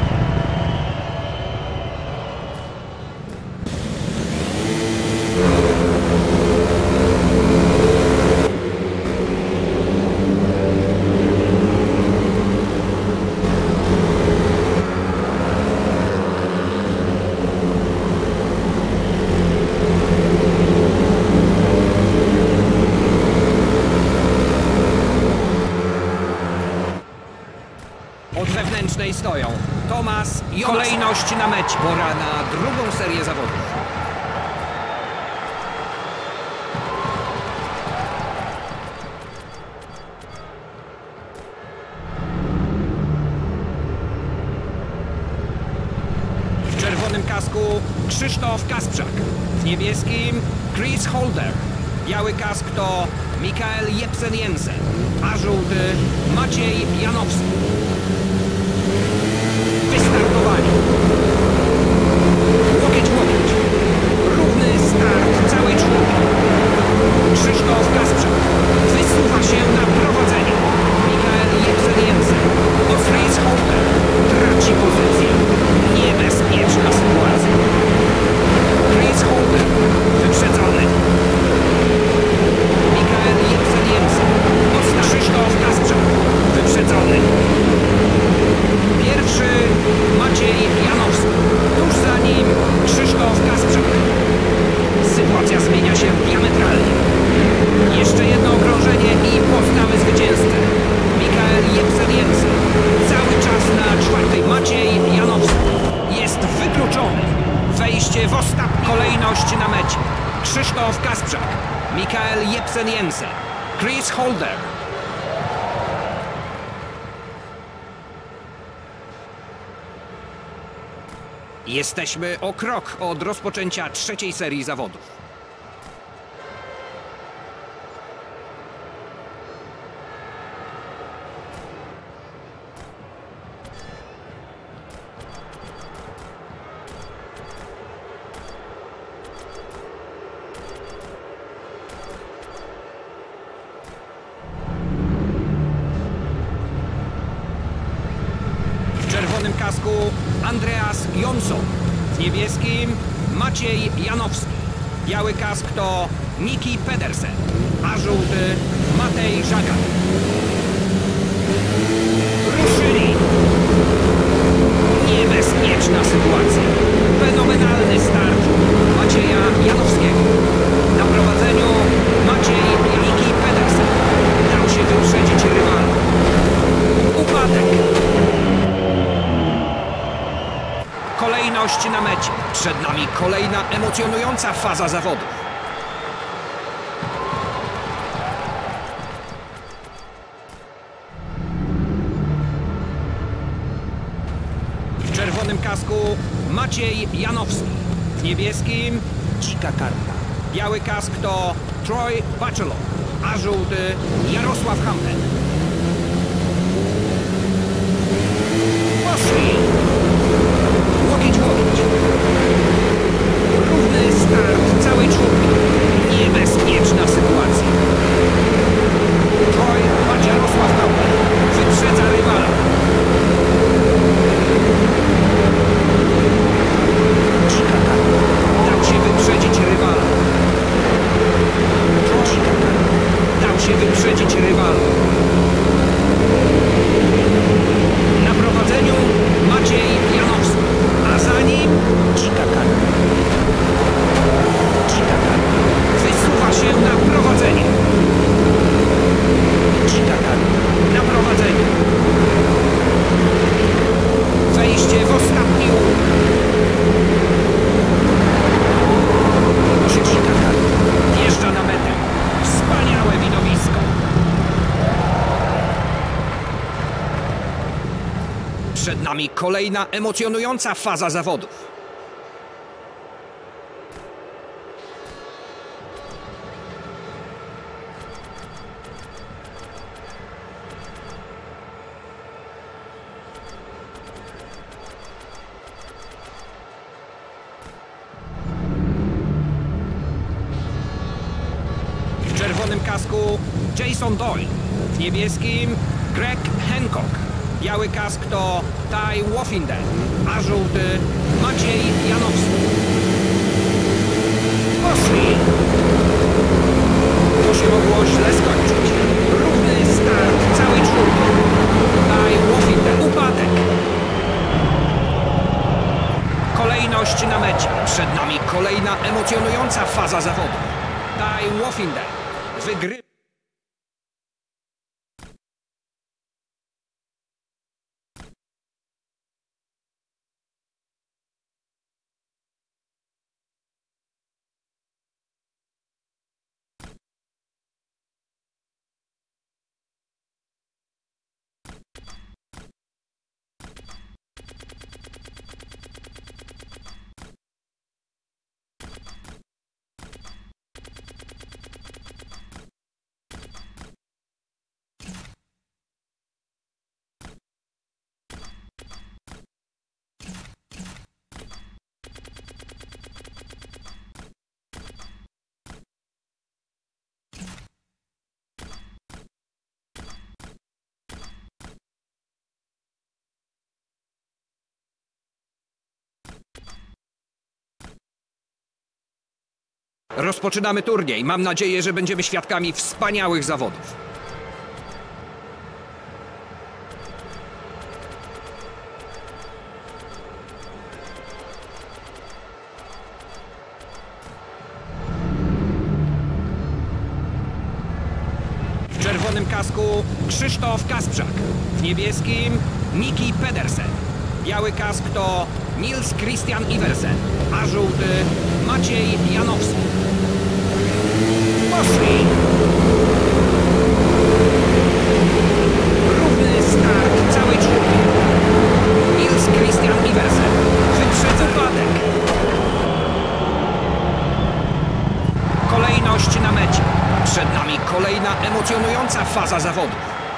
Od wewnętrznej stoją Thomas Jonasson. Kolejność na mecie. Pora na drugą serię zawodów. W czerwonym kasku Krzysztof Kasprzak. W niebieskim Chris Holder. Biały kask to Mikael Jepsen-Jensen, a żółty Maciej Janowski. Wystartowali. Łokieć w łokieć. Równy start całej czwórki. Krzysztof Kasprzak wysuwa się na prowadzenie. Mikael Jepsen-Jensen od Chris Holder traci pozycję. Niebezpieczna sytuacja. Chris Holder wyprzedzony. Mikael Jepsen-Jensen. Krzysztof Kasprzak wyprzedzony. Olofsen Jensen, Chris Holder. Jesteśmy o krok od rozpoczęcia trzeciej serii zawodów. W czerwonym kasku Andreas Jonsson, w niebieskim Maciej Janowski. Biały kask to Niki Pedersen, a żółty Matej Żagan. Ruszyli! Niebezpieczna sytuacja. Fenomenalny start Macieja Janowskiego. Na prowadzeniu Maciej Niki Pedersen. Dał się wyprzedzić rywala. Upadek. Kolejność na mecie. Przed nami kolejna emocjonująca faza zawodów. W czerwonym kasku Maciej Janowski. W niebieskim dzika karta. Biały kask to Troy Bachelor, a żółty Jarosław Hampen. Poszli! Łokieć, łokieć. Równy start całej czwórki. Niebezpieczna sytuacja. Troy Jarosław Hampen wyprzedza rywala. Dzika karta. Dał się wyprzedzić rywala. Dał się wyprzedzić rywala. Na prowadzeniu Maciej Janowski, a za nim dzika karta. Dzika karta. Wysuwa się na prowadzenie. Dzika karta. Na prowadzenie. Wejście w ostatni łuk. Dzika karta. Wjeżdża na metę. Wspaniałe widowisko. Przed nami kolejna emocjonująca faza zawodów. W czerwonym kasku Jason Doyle, w niebieskim Greg Hancock. Biały kask to Ty Woffinden, a żółty Maciej Janowski. Poszli! To się mogło źle skończyć. Równy start całej czwórki. Ty Woffinden. Upadek. Kolejność na mecie. Przed nami kolejna emocjonująca faza zawodu. Ty Woffinden wygrywa. Rozpoczynamy turniej. Mam nadzieję, że będziemy świadkami wspaniałych zawodów. W czerwonym kasku Krzysztof Kasprzak. W niebieskim Niki Pedersen. Biały kask to Nils Christian Iversen, a żółty Maciej Janowski. Poszli! Równy start całej czwórki. Nils Christian Iversen wyprzedza upadek. Kolejność na mecie. Przed nami kolejna emocjonująca faza zawodów.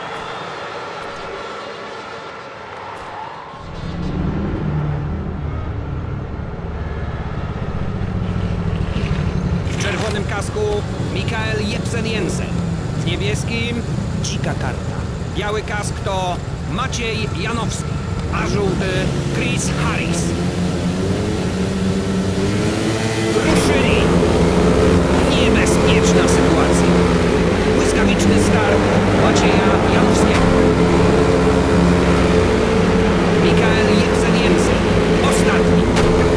W czerwonym kasku Mikael Jepsen Jensen. W niebieskim dzika karta. Biały kask to Maciej Janowski, a żółty Chris Harris. Ruszyli! Niebezpieczna sytuacja. Błyskawiczny start Macieja Janowskiego. Mikael Jepsen Jensen. Ostatni.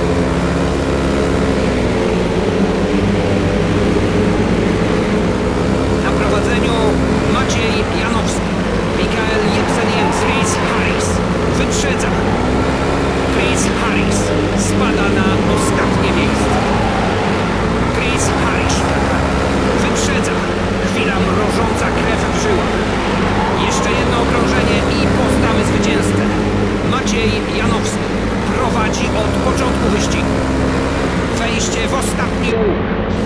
Na prowadzeniu Maciej Janowski. Mikael Jepsen Jensen. Chris Harris. Wyprzedza. Chris Harris spada na ostatnie miejsce. Chris Harris wyprzedza. Chwila mrożąca krew w żyłach. Jeszcze jedno okrążenie i poznamy zwycięzcę. Maciej Janowski prowadzi od początku wyścigu. Wejście w ostatni łuk.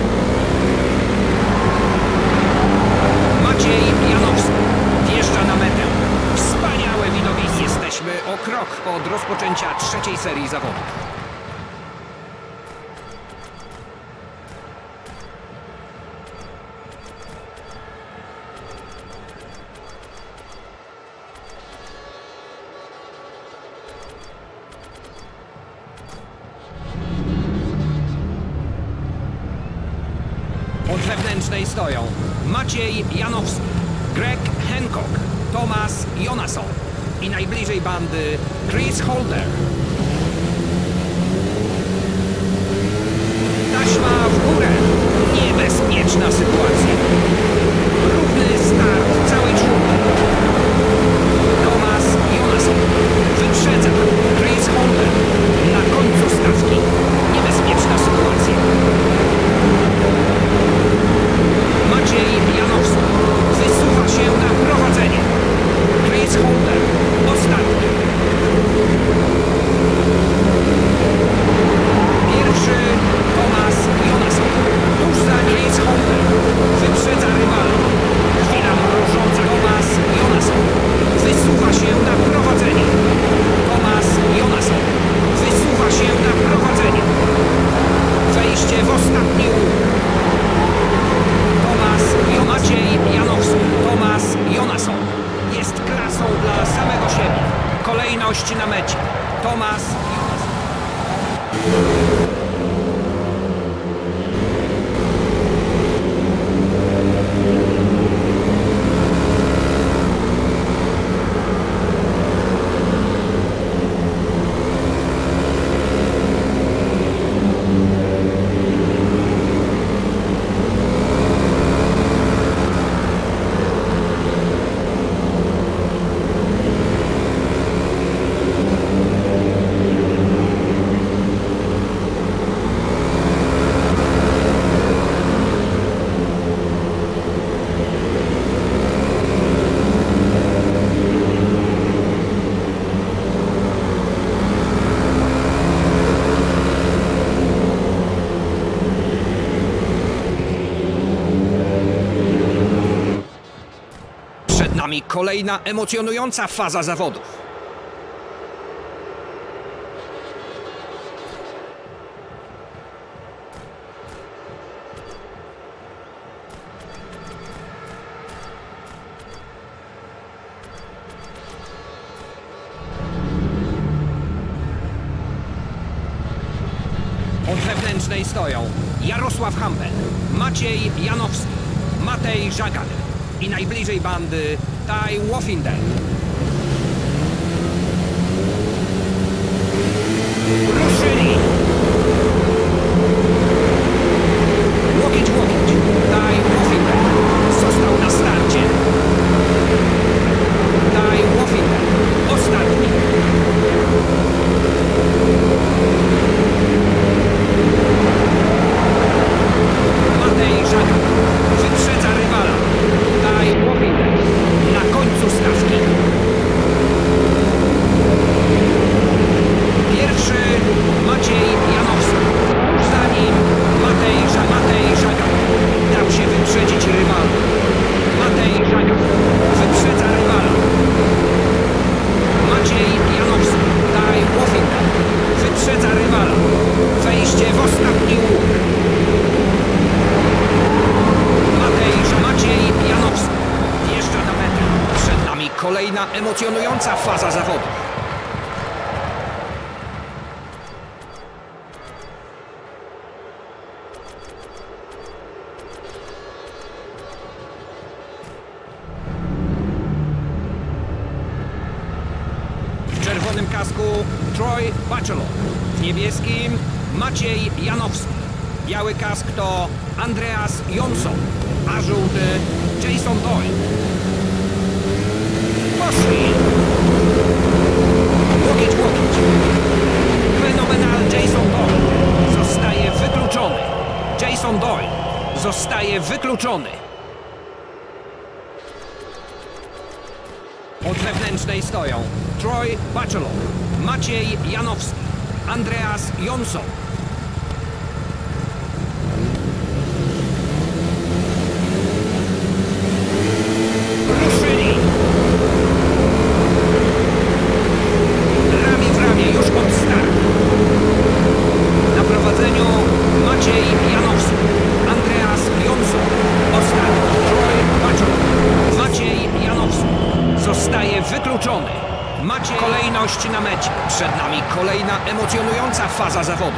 Maciej Janowski wjeżdża na metę. Wspaniałe widowisko. Jesteśmy o krok od rozpoczęcia trzeciej serii zawodów. Od wewnętrznej stoją Maciej Janowski, Greg Hancock, Thomas Jonasson i najbliżej bandy Chris Holder. Taśma w górę. Niebezpieczna sytuacja. Równy start całej czwórki. Thomas Jonasson wyprzedza Chris Holder na końcu stawki. Niebezpieczna sytuacja. Maciej Janowski wysuwa się na prowadzenie. Chris Holder ostatni. Pierwszy Thomas Jonasson. Tuż za Chris Holder wyprzedza rywala. Chwila mrożąca. Thomas Jonasson wysuwa się na prowadzenie. Thomas Jonasson wysuwa się na prowadzenie. Wejście w ostatni łuk. Maciej Janowski, Thomas Jonasson jest klasą dla samego siebie. Kolejność na mecie. Thomas Jonasson. Kolejna emocjonująca faza zawodów. Od wewnętrznej stoją Jarosław Hampel, Maciej Janowski, Matej Żagan i najbliżej bandy Ty Wofinder. Ruszyli! Łokieć w łokieć. Ty Wofinder został na starcie. Ty Wofinder ostatni. Matej Żagan emocjonująca faza zawodu. W czerwonym kasku Troy Bachelor, w niebieskim Maciej Janowski. Biały kask to Andreas Jonsson, a żółty Jason Doyle. Poszli! Łokieć, łokieć. Fenomenal Jason Doyle zostaje wykluczony. Jason Doyle zostaje wykluczony. Od wewnętrznej stoją Troy Bachelor, Maciej Janowski, Andreas Jonsson. Ruszyli! Ramię w ramię już od startu. Na prowadzeniu Maciej Janowski, Andreas Jonsson. Ostatni Troy Bachelor, Maciej Janowski zostaje wykluczony. Macie kolejność na mecie. Przed nami kolejna emocjonująca faza zawodu.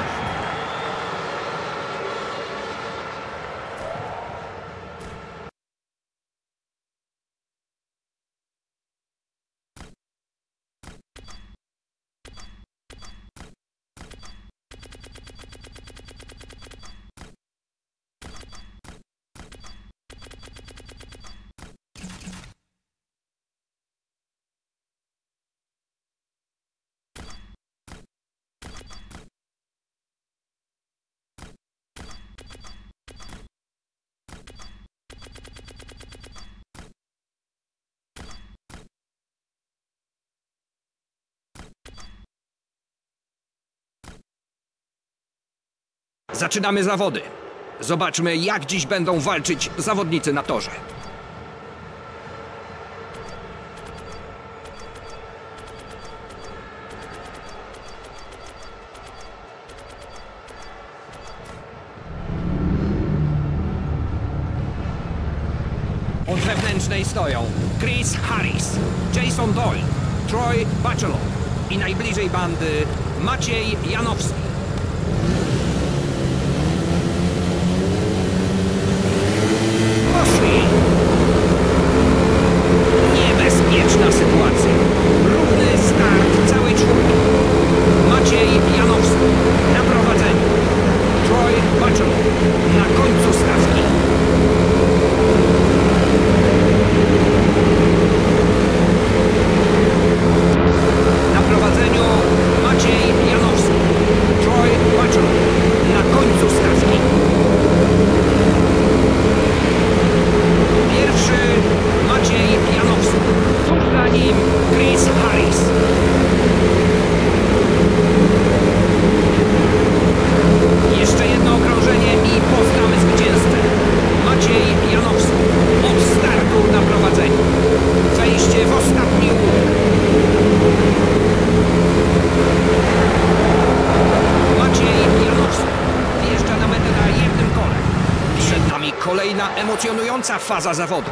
Zaczynamy zawody. Zobaczmy, jak dziś będą walczyć zawodnicy na torze. Od wewnętrznej stoją Chris Harris, Jason Doyle, Troy Bachelor i najbliżej bandy Maciej Janowski. Poszli! Niebezpieczna sytuacja. Równy start całej czwórki. Maciej Janowski na prowadzeniu. Troy Bachelor na końcu stawki. Na prowadzeniu Maciej Janowski. Troy Bachelor na końcu stawki. Pierwszy Maciej Janowski. Tuż za nim Chris Harris. Jeszcze jedno okrążenie i poznamy zwycięzcę. Maciej Janowski od startu na prowadzeniu. Wejście w ostatni łuk. Maciej Janowski wjeżdża na metę na jednym kole. Przed nami kolejna emocjonująca faza zawodu.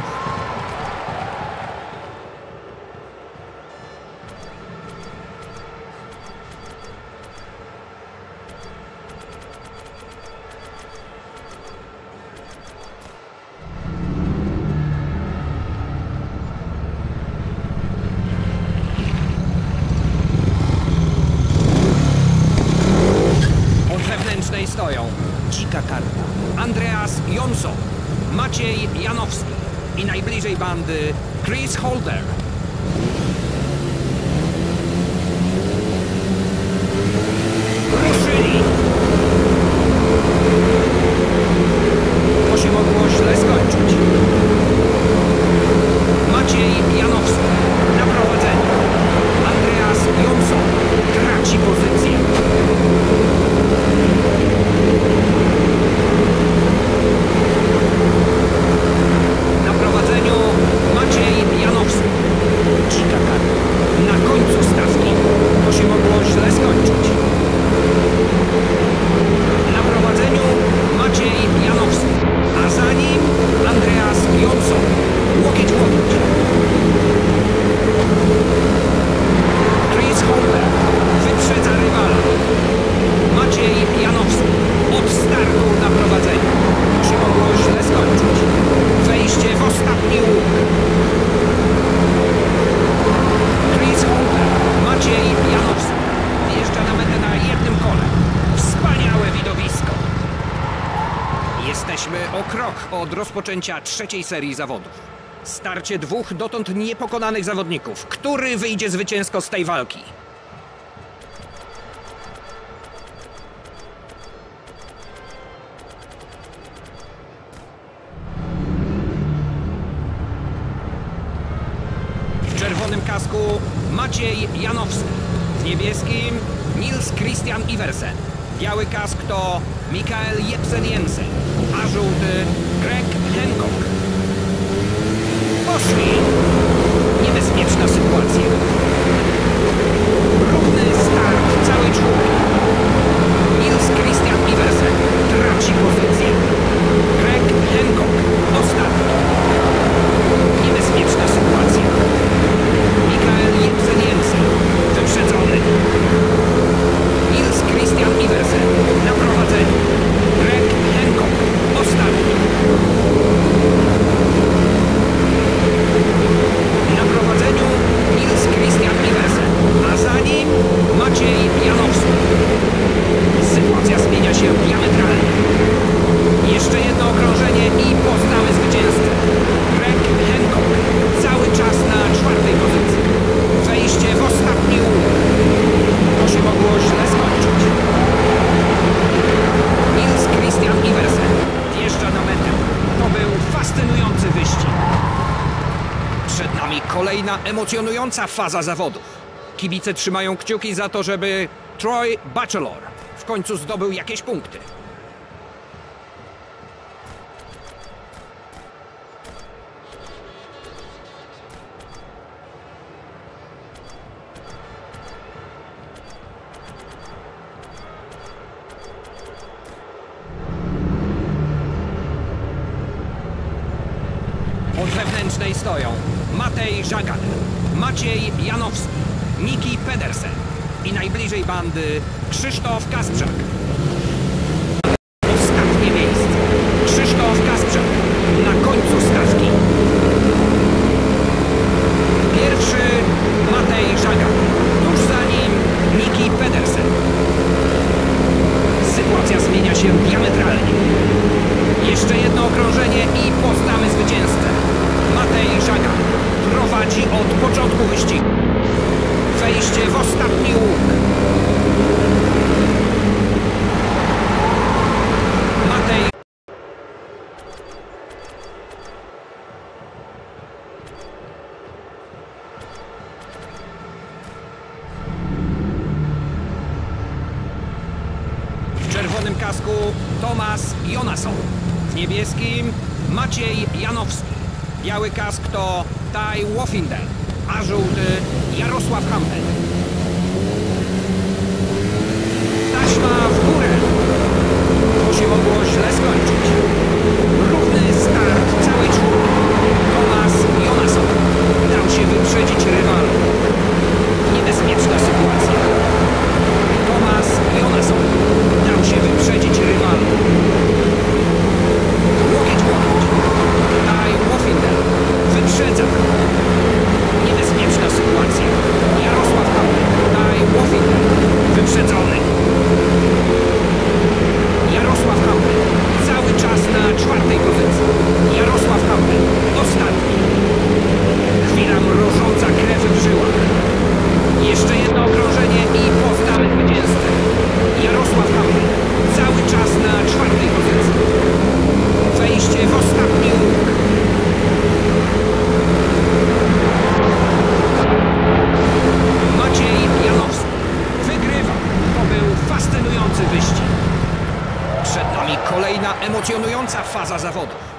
Od wewnętrznej stoją dzika karta Andreas Jonsson, Maciej Janowski i najbliżej bandy Chris Holder. Ruszyli! To się mogło źle skończyć. Maciej Janowski na prowadzeniu. Andreas Jonsson traci pozycję. Na prowadzeniu Maciej Janowski. Jesteśmy o krok od rozpoczęcia trzeciej serii zawodów. Starcie dwóch dotąd niepokonanych zawodników. Który wyjdzie zwycięsko z tej walki? W czerwonym kasku Maciej Janowski. W niebieskim Nils Christian Iversen. Biały kask to Mikael Jepsen Jensen, a żółty Greg Hancock. Poszli! Niebezpieczna sytuacja. Równy start całej czwórki. Nils Christian Iversen traci pozycję. Greg Hancock ostatni. Niebezpieczna sytuacja. Mikael Jepsen Jensen wyprzedzony. Nils Christian Iversen na prowadzeniu. Greg Hancock ostatni. Na prowadzeniu Nils Christian Iversen, a za nim Maciej Janowski. Sytuacja zmienia się diametralnie. Jeszcze jedno okrążenie i poznamy zwycięzcę. Greg Hancock cały czas na czwartej pozycji. Wejście w ostatni łuk. To się mogło źle skończyć. Nils Christian Iversen wjeżdża na metę. To był fascynujący wyścig. Przed nami kolejna emocjonująca faza zawodów. Kibice trzymają kciuki za to, żeby Troy Batchelor w końcu zdobył jakieś punkty. Od wewnętrznej stoją Matej Żagan, Maciej Janowski, Niki Pedersen i najbliżej bandy Krzysztof Kasprzak. Ostatnie miejsce. Krzysztof Kasprzak na końcu stawki. Pierwszy Matej Żagan, tuż za nim Niki Pedersen. Sytuacja zmienia się diametralnie. Jeszcze jedno okrążenie i poznamy zwycięzcę. Matej Żagan prowadzi od początku wyścigu. Wejście w ostatni łuk. Matej. W czerwonym kasku Tomasz Jonasson. W niebieskim Maciej Janowski. Biały kask to Ty Woffindel, a żółty Jarosław Hampel. Taśma w górę. To się mogło źle skończyć. Równy start całej czwórki. Tomasz Jonasson dał się wyprzedzić rywalom. Niebezpieczna sytuacja. Tomasz Jonasson dał się wyprzedzić rywalom. Łokieć w łokieć. Ty Woffindel wyprzedza. Niebezpieczna sytuacja. Jarosław Hampel. Ty Woffindel wyprzedzony. Jarosław Hampel cały czas na czwartej pozycji. Jarosław Hampel ostatni. Chwila mrożąca krew w żyłach. Jeszcze jedno okrążenie i poznamy zwycięzcę. Jarosław Hampel cały czas na czwartej pozycji. Wejście w ostatni łuk. Maciej Janowski wygrywa. To był fascynujący wyścig. Przed nami kolejna emocjonująca faza zawodów.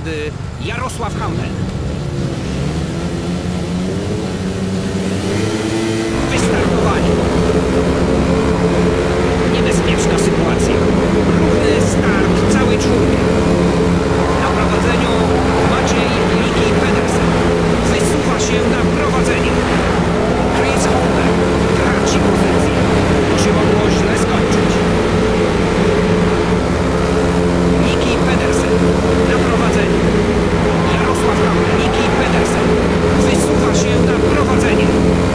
bandy Jarosław Hampel. Wystartowali. Niebezpieczna sytuacja. Równy start całej czwórki. Na prowadzeniu Maciej Miki Pedersen. Wysuwa się na prowadzenie. Chris Holder traci pozycję. To się mogło źle skończyć. Miki Pedersen na prowadzeniu. Jarosław Hampel. Miki Pedersen wysuwa się na prowadzenie.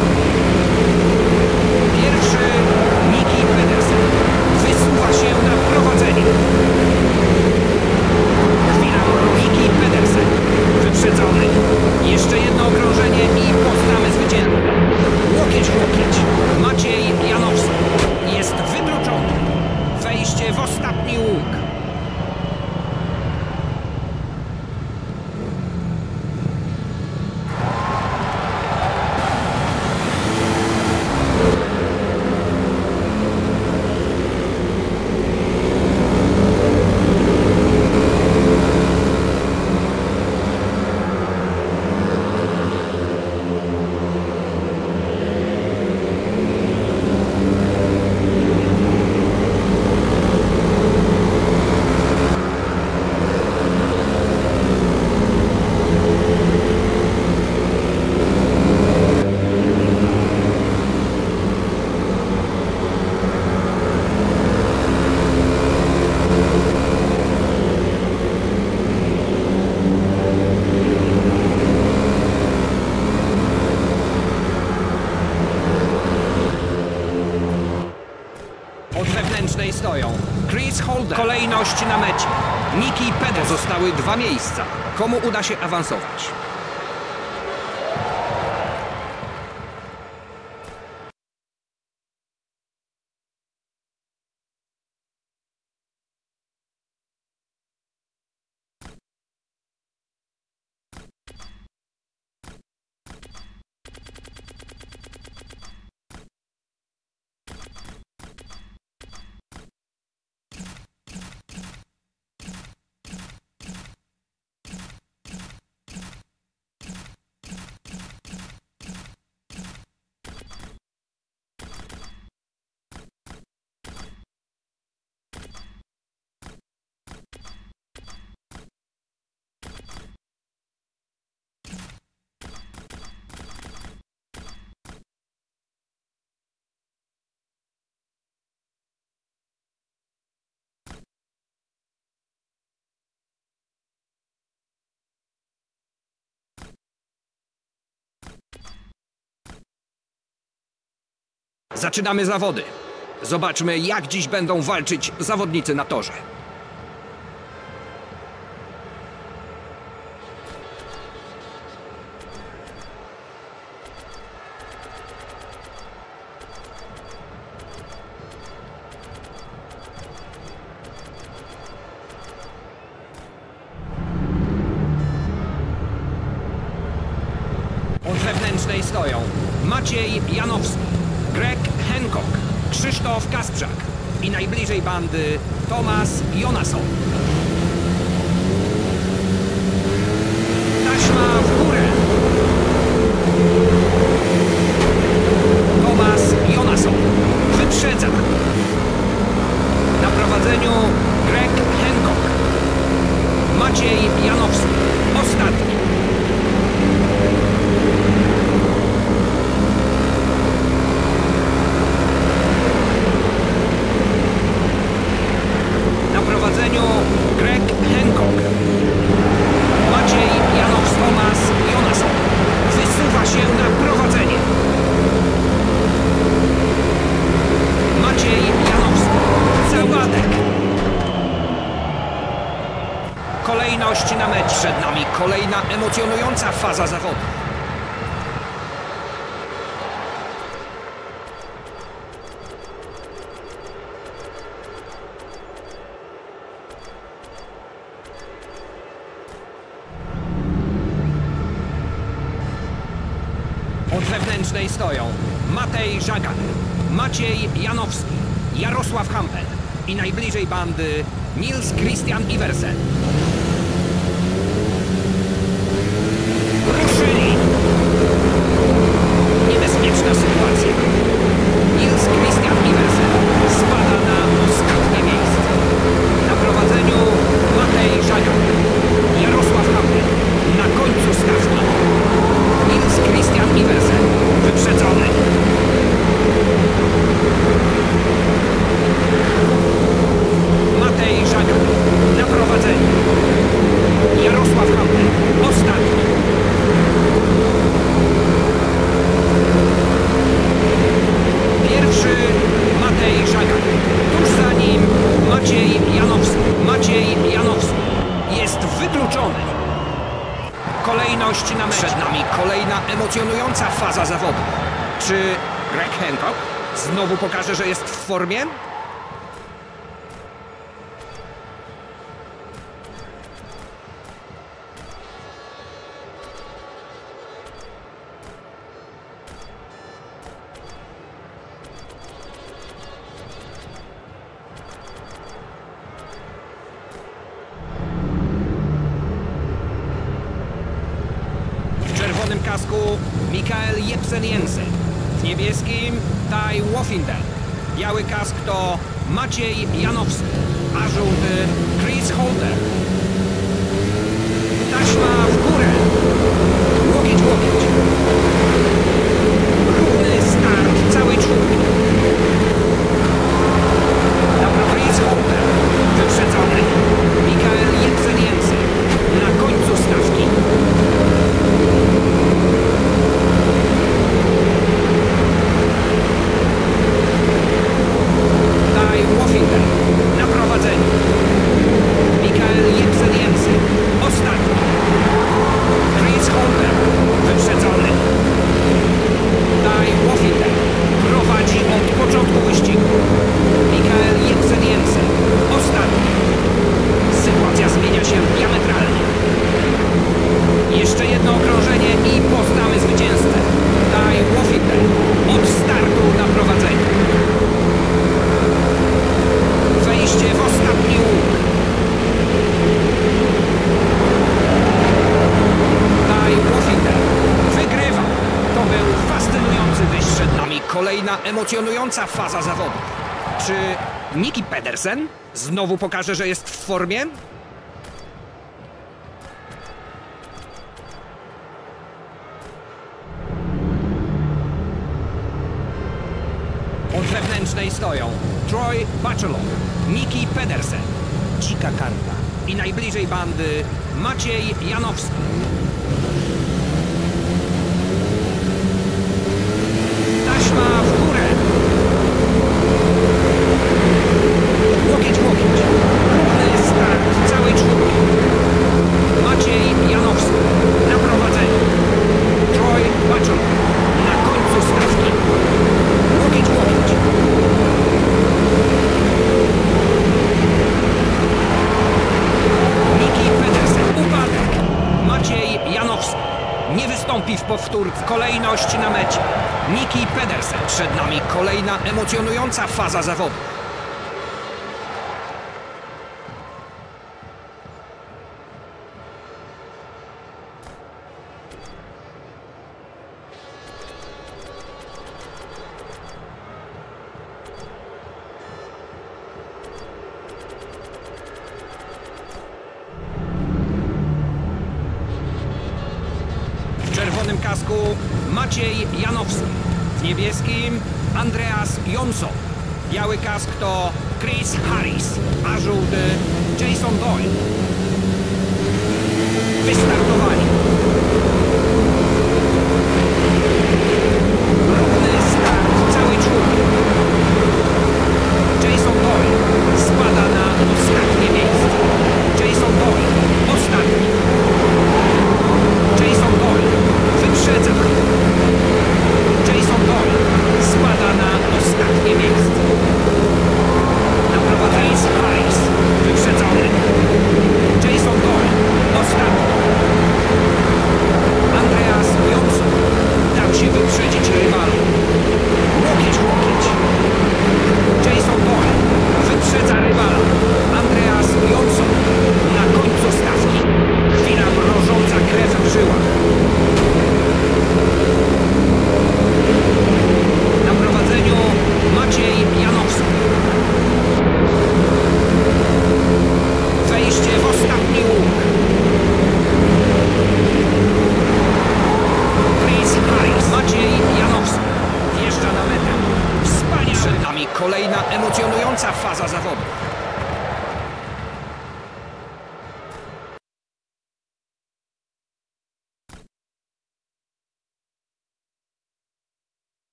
Pierwszy Miki Pedersen wysuwa się na prowadzenie. Chwila, Miki Pedersen wyprzedzony. Jeszcze jedno okrążenie i poznamy zwycięzcę. Łokieć w łokieć. Maciej Janowski jest wykluczony. Wejście w ostatni łuk. Od wewnętrznej stoją Chris Holder. Kolejność na mecie. Miki Pedersen. Pozostały 2 miejsca. Komu uda się awansować? Zaczynamy zawody. Zobaczmy, jak dziś będą walczyć zawodnicy na torze. Od wewnętrznej stoją Maciej Janowski, Greg Hancock, Krzysztof Kasprzak i najbliżej bandy Tomasz Jonasson. Taśma w górę. Tomasz Jonasson wyprzedza. Na prowadzeniu Greg Hancock. Maciej Janowski ostatni. Greg Hancock. Maciej Janowski. Tomasz Jonasson wysuwa się na prowadzenie. Maciej Janowski. Załadek. Kolejność na mecz. Przed nami kolejna emocjonująca faza zawodu. Od wewnętrznej stoją Matej Żagan, Maciej Janowski, Jarosław Hampel i najbliżej bandy Nils Christian Iversen. Kolejność na mecie. Przed nami kolejna emocjonująca faza zawodu. Czy Greg Hancock znowu pokaże, że jest w formie? W czerwonym kasku Mikael Jepsen-Jensen. W niebieskim Ty Woffindel. Biały kask to Maciej Janowski, a żółty Chris Holder. Taśma w górę. Łokieć, łokieć. Równy start całej czwórki. Chris Holder wyprzedzony. Mikael Jepsen-Jensen na końcu stawki. Woffington na prowadzeniu. Mikael Jepsen-Jensen ostatni. Chris Holder wyprzedzony. Ty Woffington prowadzi od początku wyścigu. Mikael Jepsen-Jensen ostatni. Sytuacja zmienia się diametralnie. Jeszcze jedno okrążenie i poznamy zwycięzcę. Ty Woffington od startu na prowadzeniu. Wejście w ostatni łuk. Ty Woffington wygrywa. To był fascynujący wyścig. Przed nami kolejna emocjonująca faza zawodu. Czy Nicki Pedersen znowu pokaże, że jest w formie? Od wewnętrznej stoją Troy Bachelor, Nicki Pedersen, dzika karta i najbliżej bandy Maciej Janowski. Taśma w górę. Łokieć, łokieć. Równy start całej czwórki. Maciej Janowski na prowadzeniu. Troy Bachelor na końcu stawki. Łokieć, łokieć. Nicki Pedersen. Upadek. Maciej Janowski nie wystąpi w powtórce. Kolejność na mecie. Nicki Pedersen. Przed nami kolejna emocjonująca faza zawodu. W czerwonym kasku Maciej Janowski. W niebieskim Andreas Jonsson. Biały kask to Chris Harris, a żółty Jason Doyle. Wystartowali. Równy start całej czwórki. Jason Doyle spada na ostatnie miejsce. Jason Doyle ostatni. Jason Doyle wyprzedza. Jason Doyle spada na ostatnie miejsce. Na prowadzeniu Chris Harris wyprzedzony. Jason Doyle ostatni.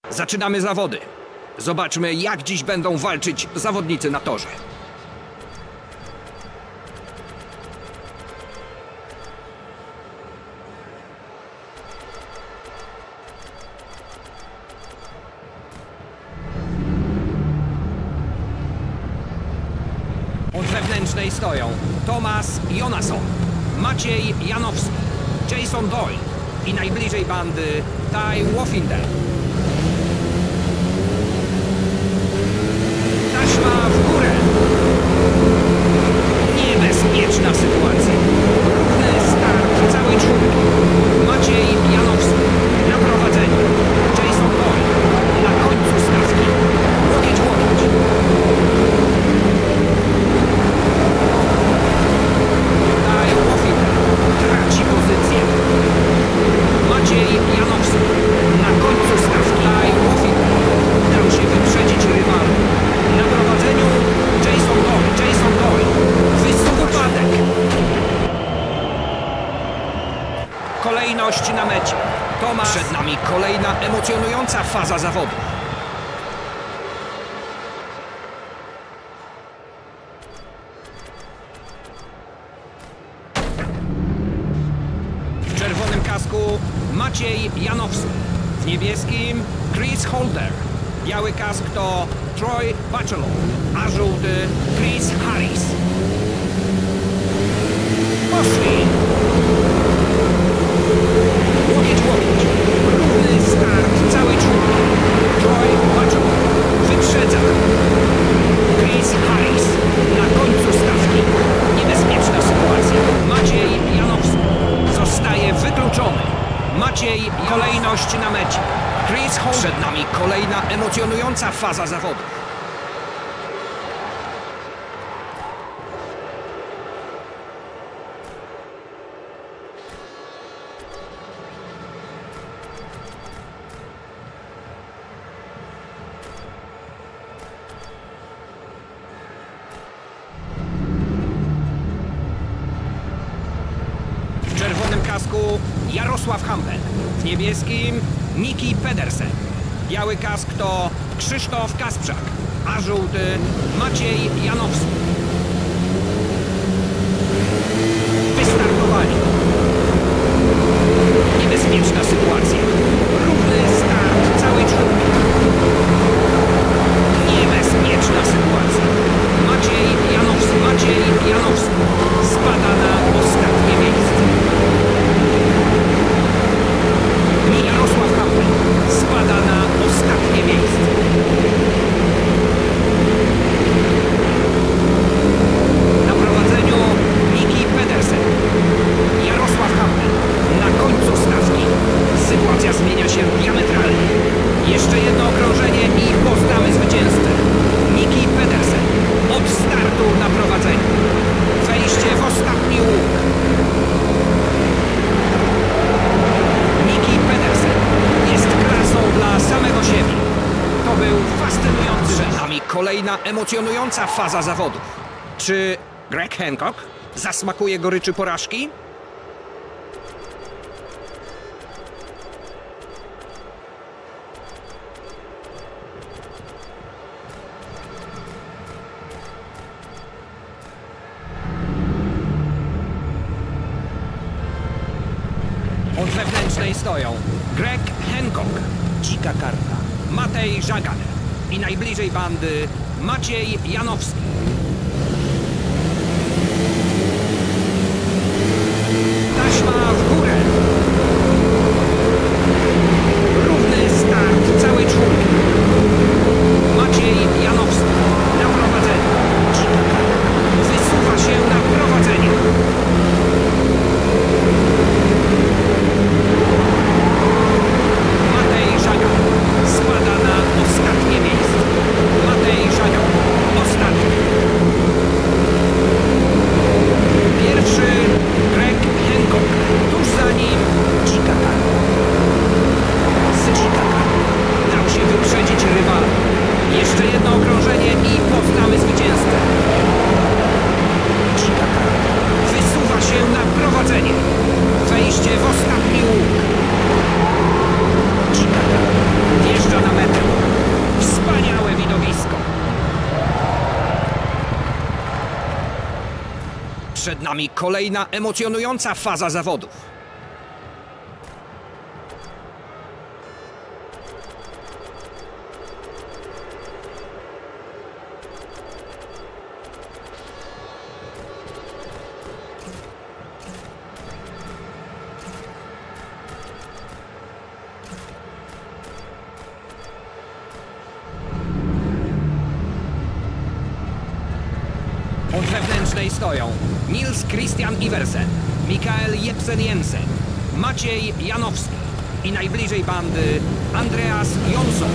Zaczynamy zawody. Zobaczmy, jak dziś będą walczyć zawodnicy na torze. Od wewnętrznej stoją Tomasz Jonasson, Maciej Janowski, Jason Doyle i najbliżej bandy Ty Woffindel. Taśma w górę. Niebezpieczna sytuacja. Równy start całej czwórki. Maciej Janowski na prowadzeniu. Jason Doyle na końcu stawki. Łokieć w łokieć. Ty Woffindel traci pozycję. Maciej Janowski na końcu stawki. Ty Woffindel dał się wyprzedzić rywalom. Na prowadzeniu Jason Doyle. Wypadek. Kolejność na mecie. Tomasz. Przed nami kolejna emocjonująca faza zawodu. W czerwonym kasku Maciej Janowski. W niebieskim Chris Holder. Biały kask to Troy Bachelor, a żółty Chris Harris. Poszli! Łokieć w łokieć. Równy start całej czwórki. Troy Bachelor wyprzedza. Chris Harris na końcu stawki. Niebezpieczna sytuacja. Maciej Janowski zostaje wykluczony. Maciej, kolejność na mecie. Chris Holder. Przed nami kolejna emocjonująca faza zawodu. W czerwonym kasku Jarosław Hampel. W niebieskim Niki Pedersen. Biały kask to Krzysztof Kasprzak, a żółty Maciej Janowski. Wystartowali. Niebezpieczna sytuacja. Równy start całej czwórki. Niebezpieczna sytuacja. Maciej Janowski spada na ostatnie miejsce. Jarosław Hampel spada na ostatnie miejsce. Na prowadzeniu Niki Pedersen. Jarosław Hampel na końcu stawki. Sytuacja zmienia się diametralnie. Jeszcze jedno okrążenie i poznamy zwycięzcę. Niki Pedersen od startu na prowadzeniu. Wejście w ostatni łuk. Niki Pedersen jest klasą dla samego siebie. To był fascynujący. Przed nami kolejna emocjonująca faza zawodów. Czy Greg Hancock zasmakuje goryczy porażki? Od wewnętrznej stoją Greg Hancock, dzika karta, Matej Żagan i najbliżej bandy Maciej Janowski. Taśma w górę. Równy start całej czwórki. Maciej Janowski na prowadzeniu. Dzika karta wysuwa się na prowadzenie. Spada na ostatnie miejsce. Matej Żagan ostatni. Pierwszy Greg Hancock tuż Przed nami kolejna emocjonująca faza zawodów. Od wewnętrznej stoją Nils Christian Iversen, Mikael Jepsen Jensen, Maciej Janowski i najbliżej bandy Andreas Jonsson.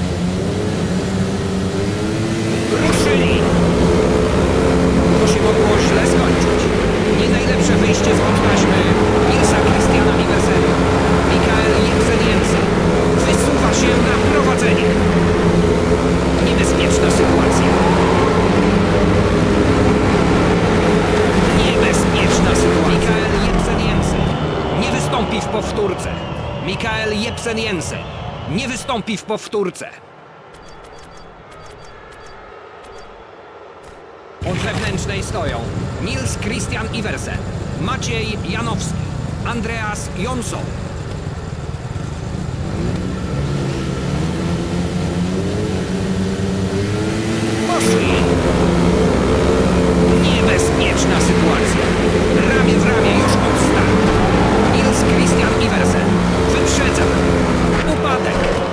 Ruszyli! To się mogło źle skończyć. Nie najlepsze wyjście z taśmy Nilsa Christiana Iversena. Mikael Jepsen Jensen wysuwa się na prowadzenie. Niebezpieczna sytuacja. Niebezpieczna sytuacja. Mikael Jepsen Jensen nie wystąpi w powtórce. Mikael Jepsen Jensen nie wystąpi w powtórce. Od wewnętrznej stoją Nils Christian Iversen, Maciej Janowski, Andreas Jonsson. Poszli! Niebezpieczna sytuacja. Ramię w ramię już od startu. Nils Christian Iversen wyprzedza. Upadek.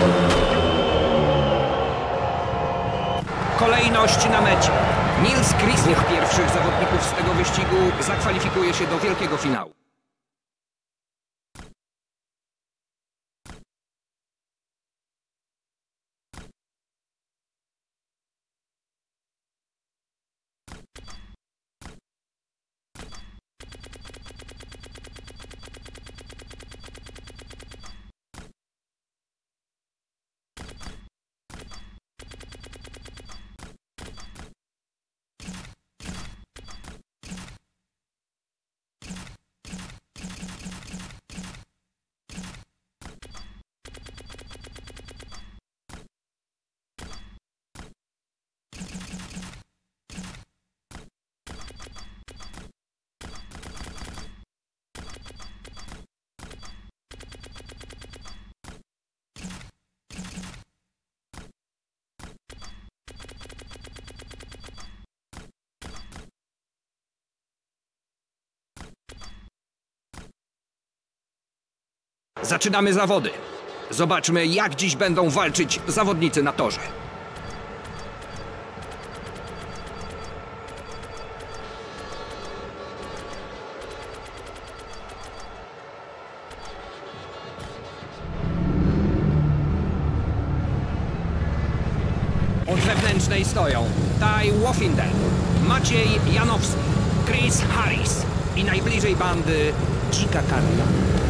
Kolejność na mecie. Nils Christian, pierwszych zawodników z tego wyścigu, zakwalifikuje się do wielkiego finału. Zaczynamy zawody. Zobaczmy, jak dziś będą walczyć zawodnicy na torze. Od wewnętrznej stoją Ty Woffinden, Maciej Janowski, Chris Harris i najbliżej bandy Dzika Karla.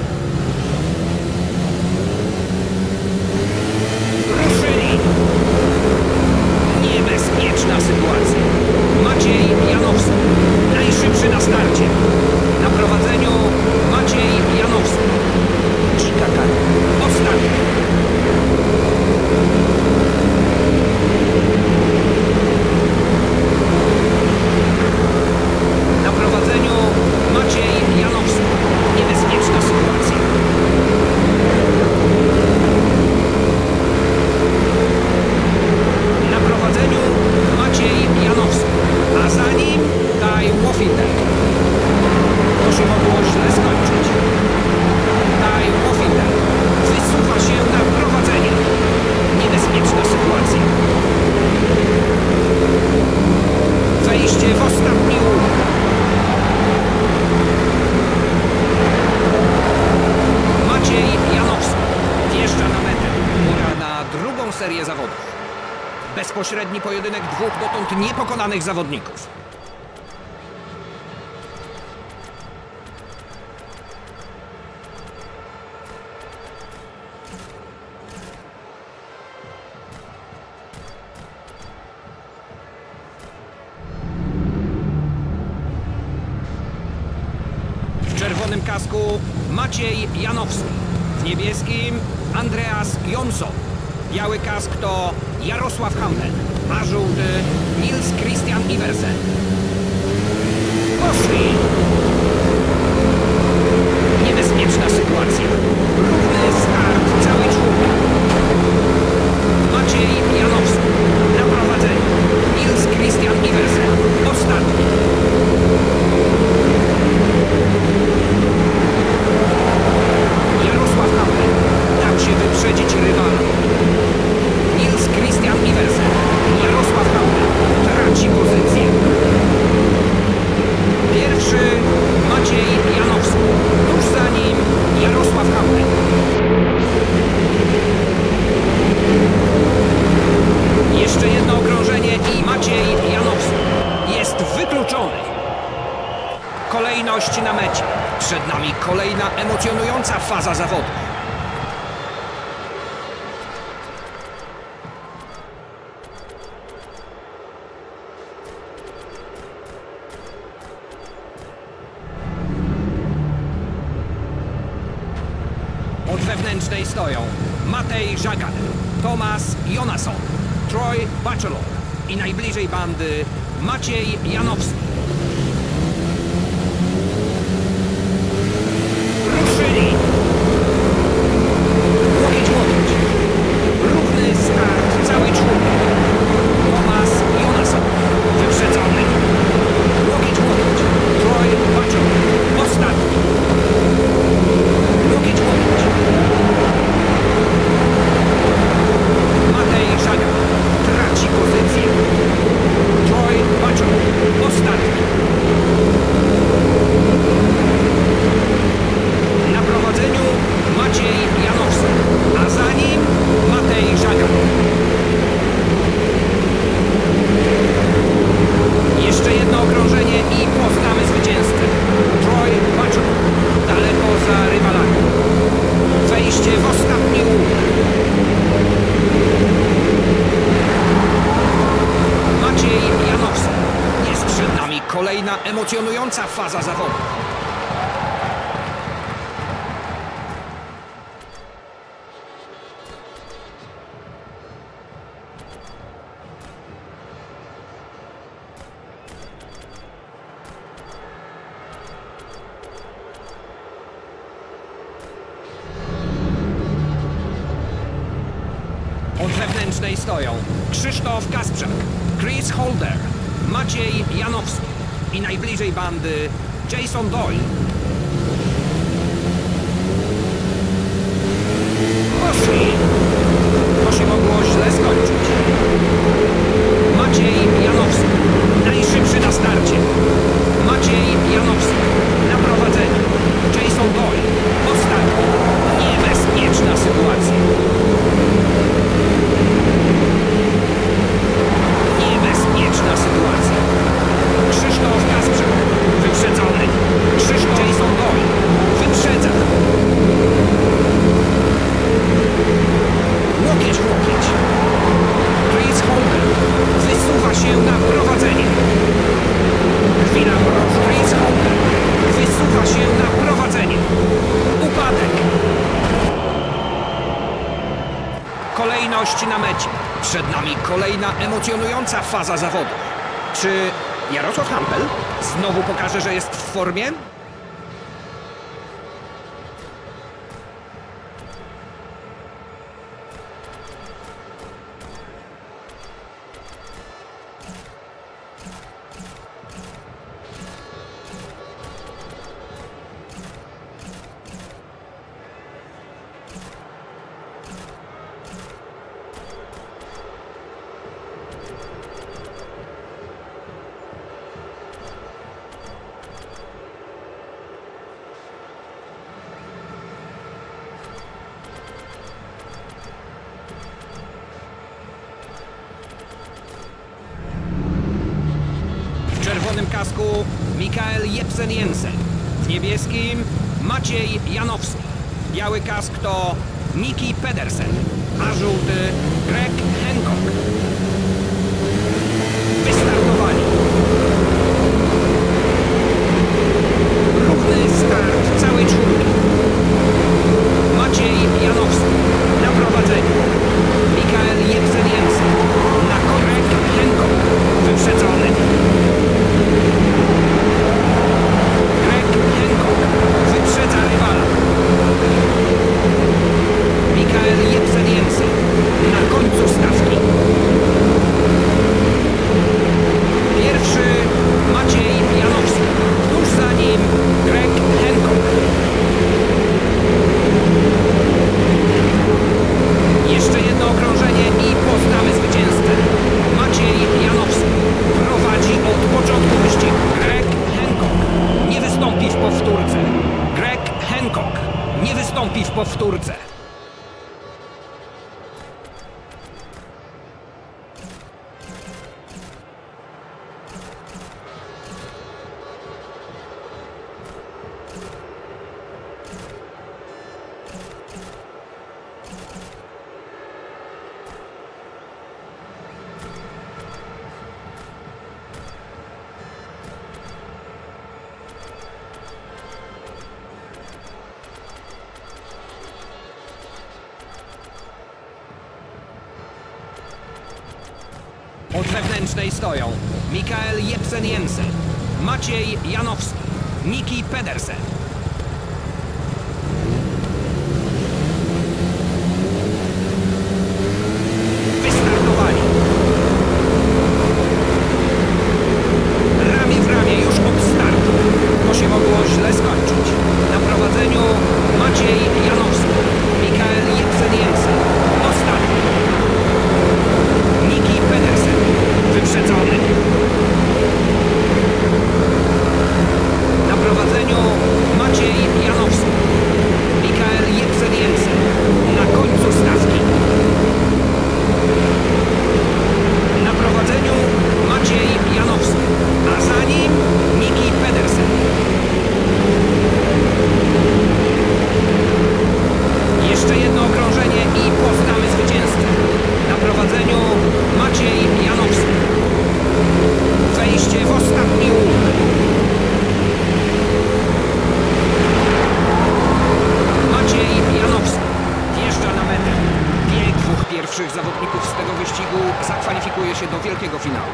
Ruszyli! Niebezpieczna sytuacja. Maciej Janowski, najszybszy na starcie. Na prowadzeniu Maciej Janowski. Dzika Karla. Ostatni. Na prowadzeniu Maciej Janowski. Niebezpieczna sytuacja. Na prowadzeniu Maciej Janowski, a za nim Ty Woffinden. To się mogło źle skończyć. Ty Woffinden wysuwa się na prowadzenie. Niebezpieczna sytuacja. Wejście w ostatni łuk. Maciej Janowski wjeżdża na metę. Pora na drugą serię zawodów. Bezpośredni pojedynek dwóch dotąd niepokonanych zawodników. W czerwonym kasku Maciej Janowski, w niebieskim Andreas Jonsson. Biały kask to Jarosław Hampel, a żółty Nils Christian Iversen. Poszli! Niebezpieczna sytuacja. Równy start, cały czwórka. Maciej Janowski na prowadzeniu. Nils Christian Iversen ostatni. Jarosław Hampel dał się wyprzedzić rywala. Nils Christian Iversen. Jarosław Hampel traci pozycję. Pierwszy Maciej Janowski. Tuż za nim Jarosław Hampel. Jeszcze jedno okrążenie i Maciej Janowski jest wykluczony. Kolejność na mecie. Przed nami kolejna emocjonująca faza zawodów. Od wewnętrznej stoją Matej Żagan, Tomasz Jonasson, Troy Bachelor i najbliżej bandy Maciej Janowski. Ruszyli! Łokieć, łokieć. Równy start, cały czwórek. Tomasz Jonasson wyprzedzony. Łokieć, łokieć. Troy Bachelor ostatni. Łokieć, łokieć. Matej Żagan traci pozycję. Troy Bachelor ostatni. Na prowadzeniu Maciej Janowski, a za nim Matej Żagan. Jeszcze jedno okrążenie i poznamy zwycięzcę. Troy Bachelor daleko za rywalami. Wejście w ostatni łuk. Maciej Janowski. Jest przed nami kolejna emocjonująca faza zawodu. Od wewnętrznej stoją Krzysztof Kasprzak, Chris Holder, Maciej Janowski i najbliżej bandy Jason Doyle. Poszli! To się mogło źle skończyć. Maciej Janowski, najszybszy na starcie. Maciej Janowski na prowadzeniu. Jason Doyle ostatni. Niebezpieczna sytuacja. Niebezpieczna sytuacja. Krzysztof Kasprzak wyprzedzony. Krzysztof Jason Doyle wyprzedza. Łokieć, łokieć. Chris Holder wysuwa się na prowadzenie. Chwila mrozu. Chris Holder wysuwa się na prowadzenie. Upadek. Kolejność na mecie. Przed nami kolejna emocjonująca faza zawodów. Czy Jarosław Hampel znowu pokaże, że jest w formie? W czerwonym kasku Mikael Jepsen Jensen, w niebieskim Maciej Janowski. Biały kask to Miki Pedersen, a żółty Greg Hancock. Wystartowali. Równy start całej czwórki. Maciej Janowski na prowadzeniu. Mikael Jepsen Jensen na Greg Hancock wyprzedzony. Od wewnętrznej stoją Mikael Jepsen-Jensen, Maciej Janowski, Niki Pedersen. Wystartowali. Ramię w ramię już od startu. To się mogło źle skończyć. Na prowadzeniu Maciej Janowski, Mikael Jepsen-Jensen. Ostatni. Niki Pedersen. Wyprzedzony. Na prowadzeniu Maciej Janowski, Mikael Jepsen-Jensen. Na końcu stawki. Na prowadzeniu Maciej Janowski, a za nim Niki Pedersen. Jeszcze jedno okrążenie i poznamy zwycięzcę. Na prowadzeniu Maciej Janowski. Wejście w ostatni łuk. Maciej Janowski wjeżdża na metę. Bieg dwóch pierwszych zawodników z tego wyścigu zakwalifikuje się do wielkiego finału.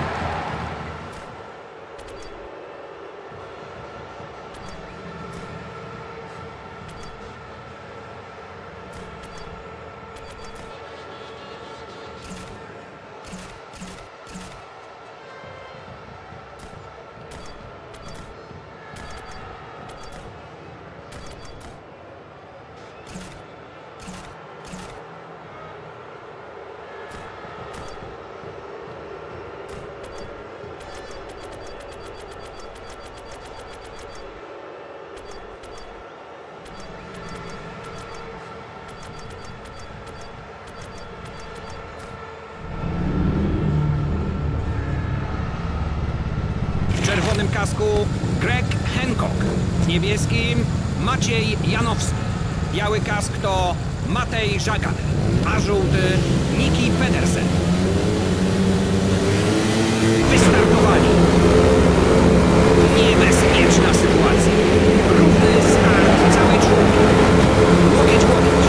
W czerwonym kasku Greg Hancock, w niebieskim Maciej Janowski. Biały kask to Matej Żagan, a żółty Niki Pedersen. Wystartowali. Niebezpieczna sytuacja. Równy start całej czwórki. Łokieć w łokieć.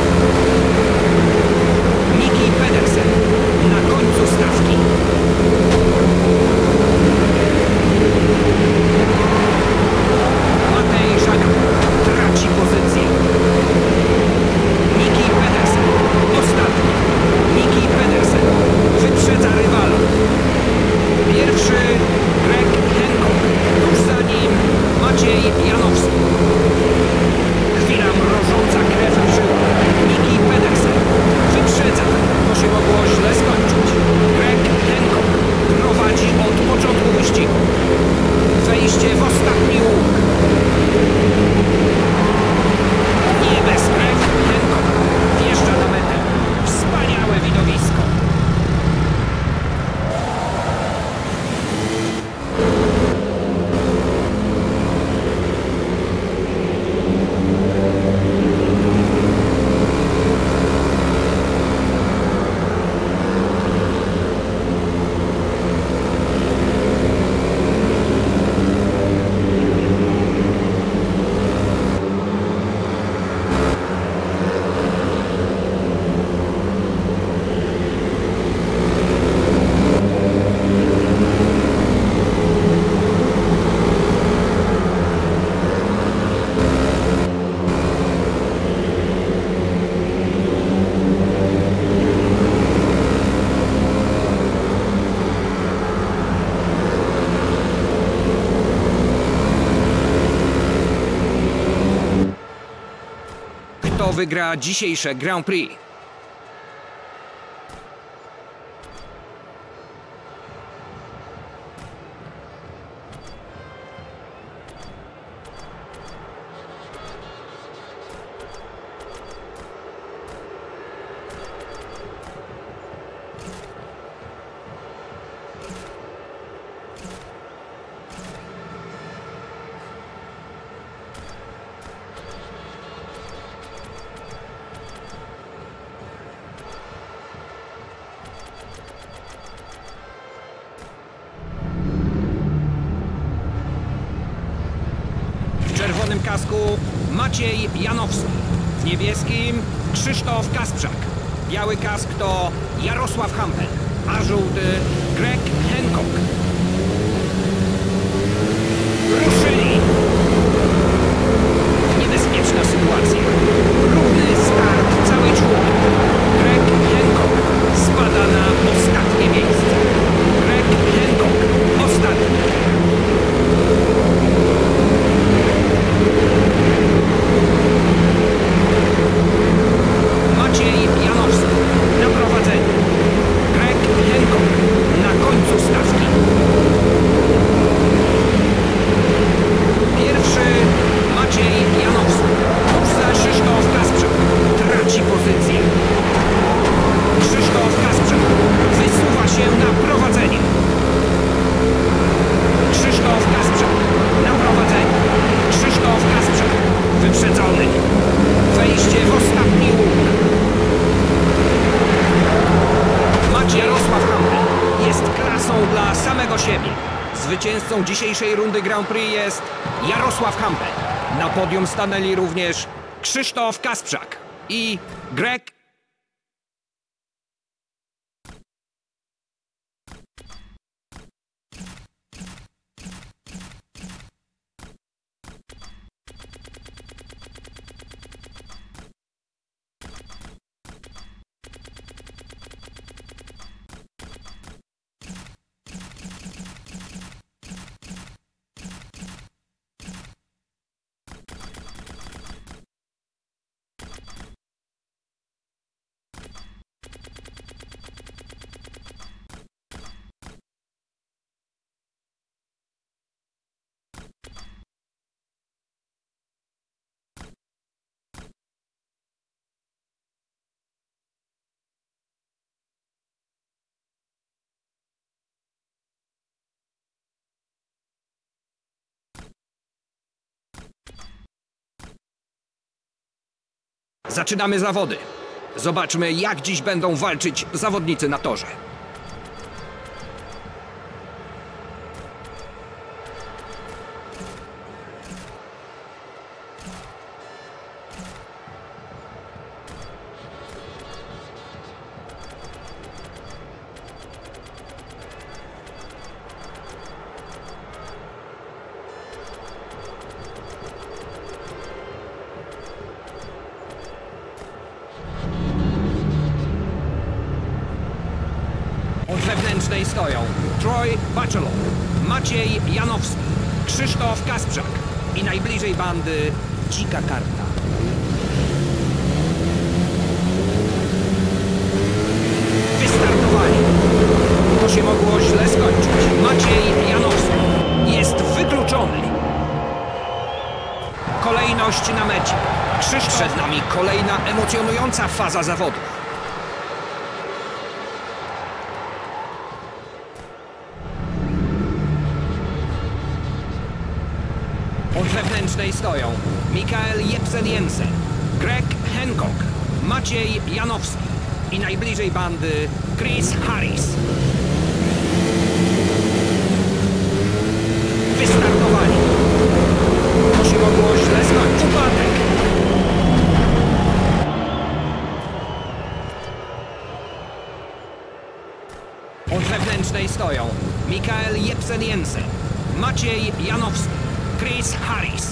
Niki Pedersen na końcu stawki. Matej Żagan traci pozycję. Niki Pedersen ostatni. Niki Pedersen wyprzedza rywala. Pierwszy Greg Hancock, tuż za nim Maciej Janowski. Chwila mrożąca krew w żyłach. Niki Pedersen wyprzedza. To się mogło źle skończyć. Greg Hancock prowadzi od początku wyścigu. Wejście w ostatni łuk. Nie bez krew Hancock wjeżdża na metę. Wspaniałe widowisko. Kto wygra dzisiejsze Grand Prix? W czerwonym kasku Maciej Janowski, w niebieskim Krzysztof Kasprzak. Biały kask to Jarosław Hampel, a żółty Greg Hancock. Ruszyli! Niebezpieczna sytuacja. Równy start całej czwórki. Greg Hancock spada na ostatnie miejsce. Greg Hancock ostatni. Maciej Janowski na prowadzeniu. Greg Hancock na końcu stawki. Pierwszy Maciej Janowski. Tuż za Krzysztof Kasprzak. Traci pozycję. Krzysztof Kasprzak wysuwa się na prowadzenie. Krzysztof Kasprzak na prowadzenie. Krzysztof Kasprzak wyprzedzony. Wejście w ostatni łuk. Maciej Jarosław Hampel jest klasą dla samego siebie. Zwycięzcą dzisiejszej rundy Grand Prix jest Jarosław Hampel. Na podium stanęli również Krzysztof Kasprzak i Greg. Zaczynamy zawody. Zobaczmy, jak dziś będą walczyć zawodnicy na torze. Od wewnętrznej stoją Troy Bachelor, Maciej Janowski, Krzysztof Kasprzak i najbliżej bandy Dzika Karta. Wystartowali. To się mogło źle skończyć. Maciej Janowski jest wykluczony. Kolejność na mecie. Krzysztof. Przed nami kolejna emocjonująca faza zawodów. Od wewnętrznej stoją Mikael Jepsen-Jensen, Greg Hancock, Maciej Janowski i najbliżej bandy Chris Harris. Wystartowali. To się mogło źle skończyć. Upadek. Od wewnętrznej stoją Mikael Jepsen-Jensen, Maciej Janowski, Chris Harris.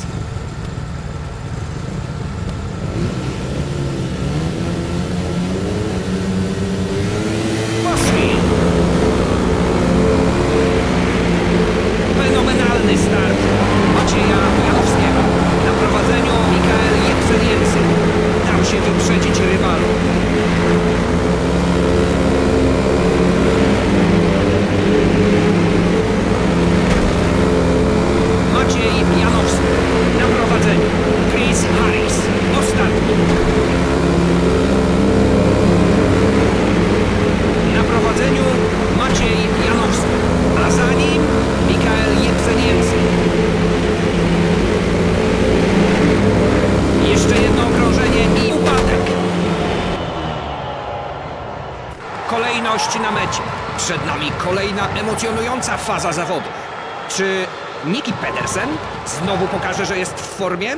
Poszli! Fenomenalny start Macieja Janowskiego. Na prowadzeniu Mikael Jepsen-Jensen. Dał się wyprzedzić rywalu. Maciej Janowski na prowadzeniu. Chris Harris ostatni. Na prowadzeniu Maciej Janowski, a za nim Mikael Jepsen-Jensen. Jeszcze jedno okrążenie i upadek. Kolejność na mecie. Przed nami kolejna emocjonująca faza zawodów. Czy Niki Pedersen znowu pokaże, że jest w formie?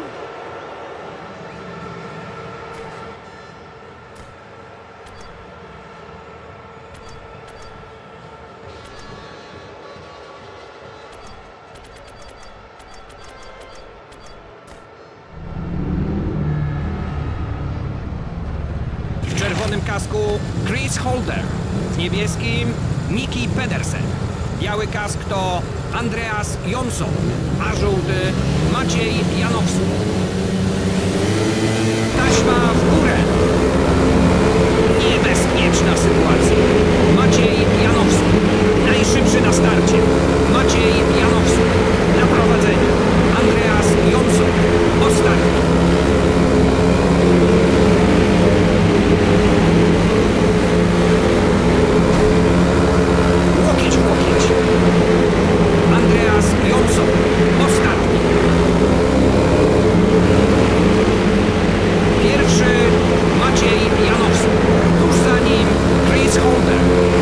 kasku Chris Holder, w niebieskim Nicky Pedersen. Biały kask to Andreas Jonsson, a żółty Maciej Janowski. Taśma w górę. Niebezpieczna sytuacja. Maciej Janowski, najszybszy na starcie. Maciej Janowski, na prowadzeniu. Andreas Jonsson, ostatni. Łokieć w łokieć. Andreas Jonsson, ostatni. Pierwszy Maciej Janowski, tuż za nim Chris Holder.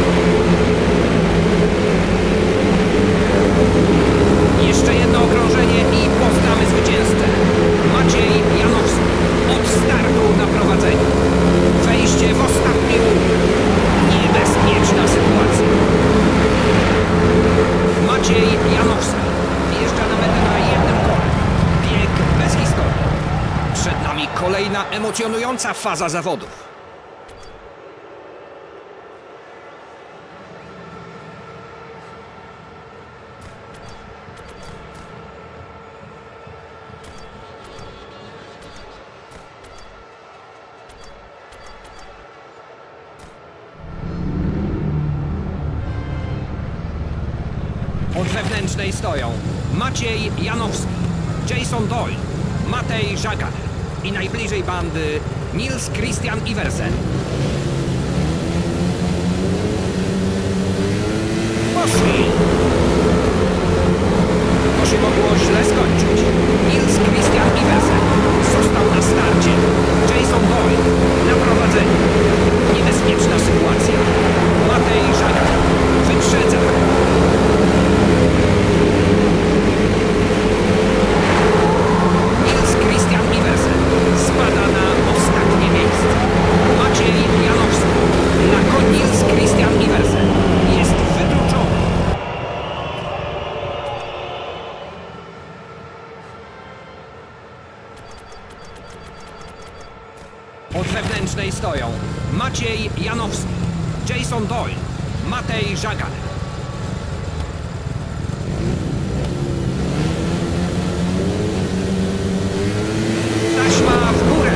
Jeszcze jedno okrążenie i poznamy zwycięzcę. Maciej Janowski od startu na prowadzeniu. Wejście w ostatni łuk. Niebezpieczna sytuacja. Maciej Janowski wjeżdża na metę na jednym kole. Bieg bez historii. Przed nami kolejna emocjonująca faza zawodów. Od wewnętrznej stoją Maciej Janowski, Jason Doyle, Matej Żagan i najbliżej bandy Nils Christian Iversen. Poszli! To się mogło źle skończyć. Nils Christian Iversen został na starcie. Jason Doyle na prowadzeniu. Niebezpieczna sytuacja. Matej Żagan wyprzedza. Nils Christian Iversen spada na ostatnie miejsce. Maciej Janowski. Na koń Nils Christian Iversen jest wykluczony. Od wewnętrznej stoją Maciej Janowski, Jason Doyle, Matej Żagan. Taśma w górę.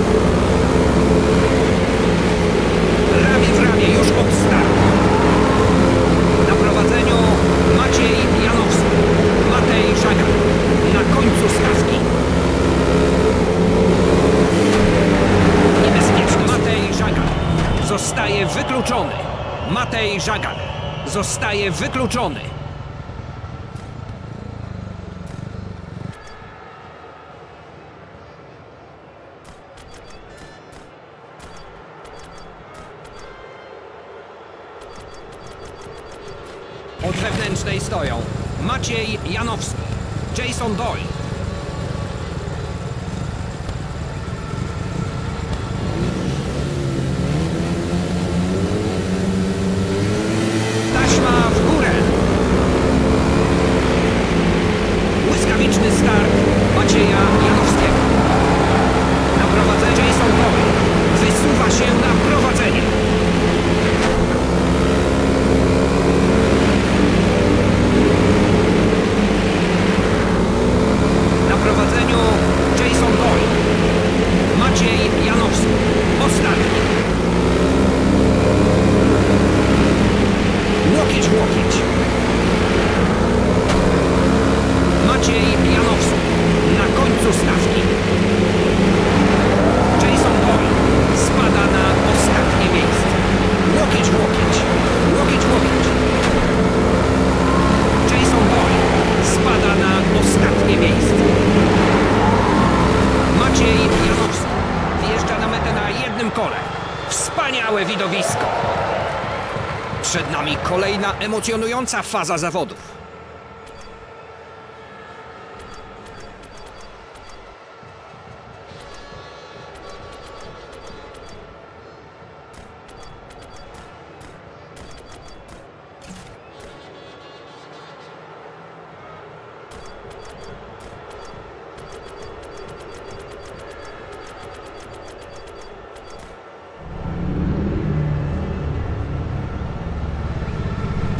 Ramię w ramię już od startu. Na prowadzeniu Maciej Janowski, Matej Żagan. Na końcu stawki. Niebezpieczny Matej Żagan zostaje wykluczony. Matej Żagan zostaje wykluczony. Od wewnętrznej stoją Maciej Janowski, Jason Doyle. Taśma w górę. Błyskawiczny start Macieja Janowskiego. Na prowadzenie Jason Doyle wysuwa się na prowadzenie. Na prowadzeniu Jason Doyle. Maciej Janowski. Ostatni. Łokieć w łokieć. Maciej Janowski. Na końcu stawki. Jason Doyle spada na ostatnie miejsce. Łokieć w łokieć. Łokieć w łokieć. Jason Doyle spada na ostatnie miejsce. Maciej Janowski wjeżdża na metę na jednym kole. Wspaniałe widowisko. Przed nami kolejna emocjonująca faza zawodów.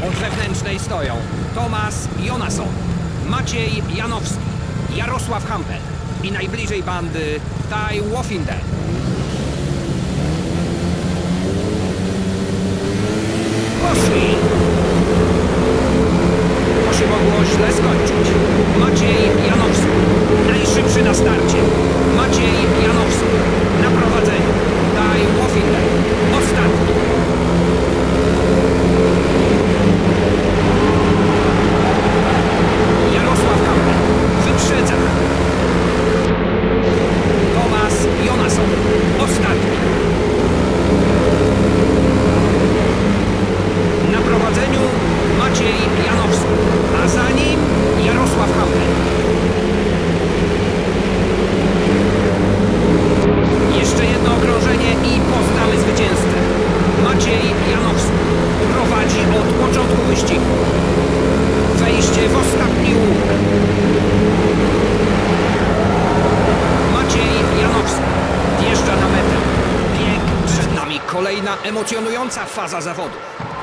Od wewnętrznej stoją Tomasz Jonasson, Maciej Janowski, Jarosław Hampel i najbliżej bandy Ty Wofinder. Poszli! To się mogło źle skończyć. Maciej Janowski, najszybszy na starcie. Maciej Janowski, na prowadzeniu. Ty Wofinder, ostatni. Jarosław Hampel wyprzedza. Tomasz Jonasson, ostatni. Na prowadzeniu Maciej Janowski, a za nim Jarosław Hampel. Jeszcze jedno okrążenie i poznamy zwycięzcę. Maciej Janowski prowadzi od początku wyścigu. Wejście w ostatni łuk. Maciej Janowski wjeżdża na metę. Bieg przed nami, kolejna emocjonująca faza zawodu.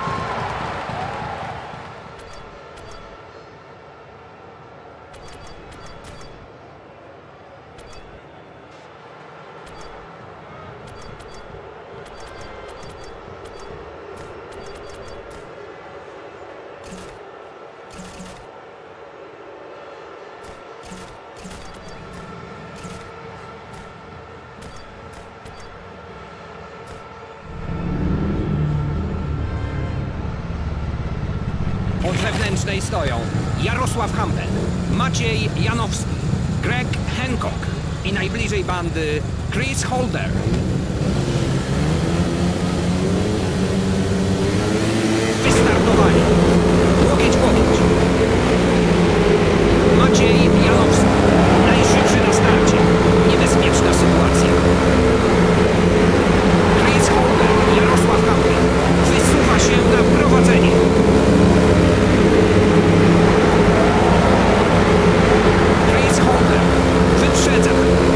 Od wewnętrznej stoją Jarosław Hampel, Maciej Janowski, Greg Hancock i najbliżej bandy Chris Holder. Wystartowali. Łokieć w łokieć. Maciej Janowski, najszybszy na starcie. Niebezpieczna sytuacja. Chris Holder i Jarosław Hampel wysuwa się na prowadzenie. Chris Holder wyprzedza.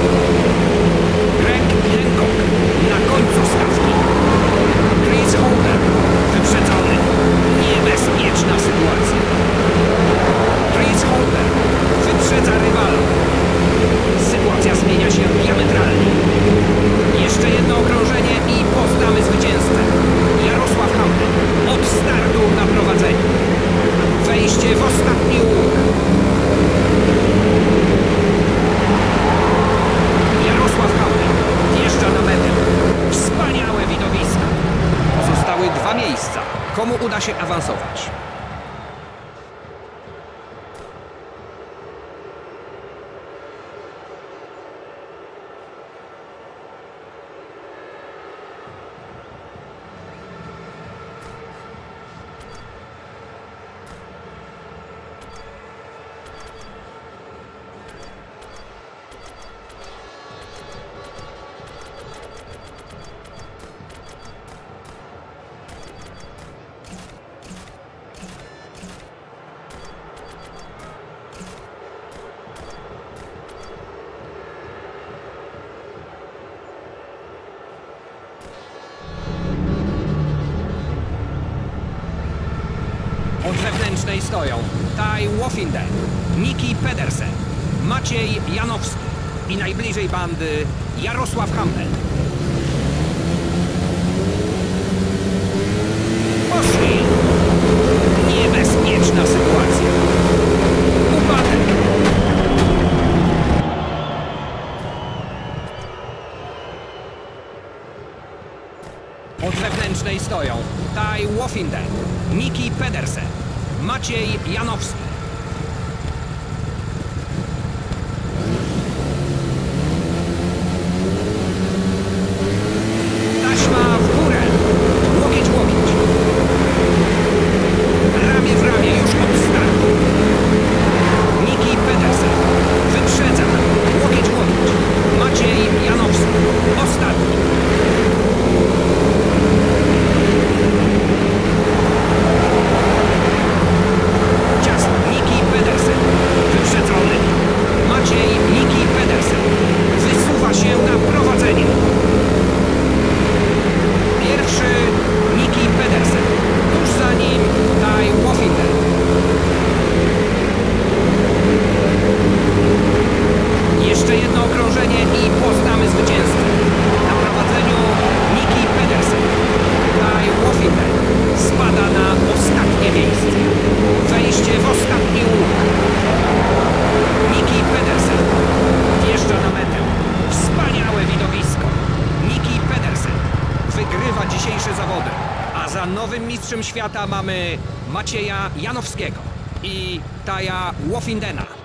Greg Hancock na końcu stawki. Chris Holder wyprzedzony. Niebezpieczna sytuacja. Chris Holder wyprzedza rywala. Sytuacja zmienia się diametralnie. Jeszcze jedno okrążenie i poznamy zwycięzcę. Jarosław Hampel od startu na prowadzeniu. Wejście w ostatni łuk. Jarosław Hampel wjeżdża na metę. Wspaniałe widowisko. Pozostały 2 miejsca. Komu uda się awansować? Od wewnętrznej stoją Ty Wofinder, Niki Pedersen, Maciej Janowski i najbliżej bandy Jarosław Hampel. Poszli! Niebezpieczna sytuacja. Upadek. Od wewnętrznej stoją Ty Wofinder, Niki Pedersen, Maciej Janowski. Taśma w górę. Łokieć w łokieć. Ramię w ramię już od startu. Niki Pedersen wyprzedza. Łokieć w łokieć. Maciej Janowski. Ostatni. Ciasno. Nowym mistrzem świata mamy Macieja Janowskiego i Taja Wofindena.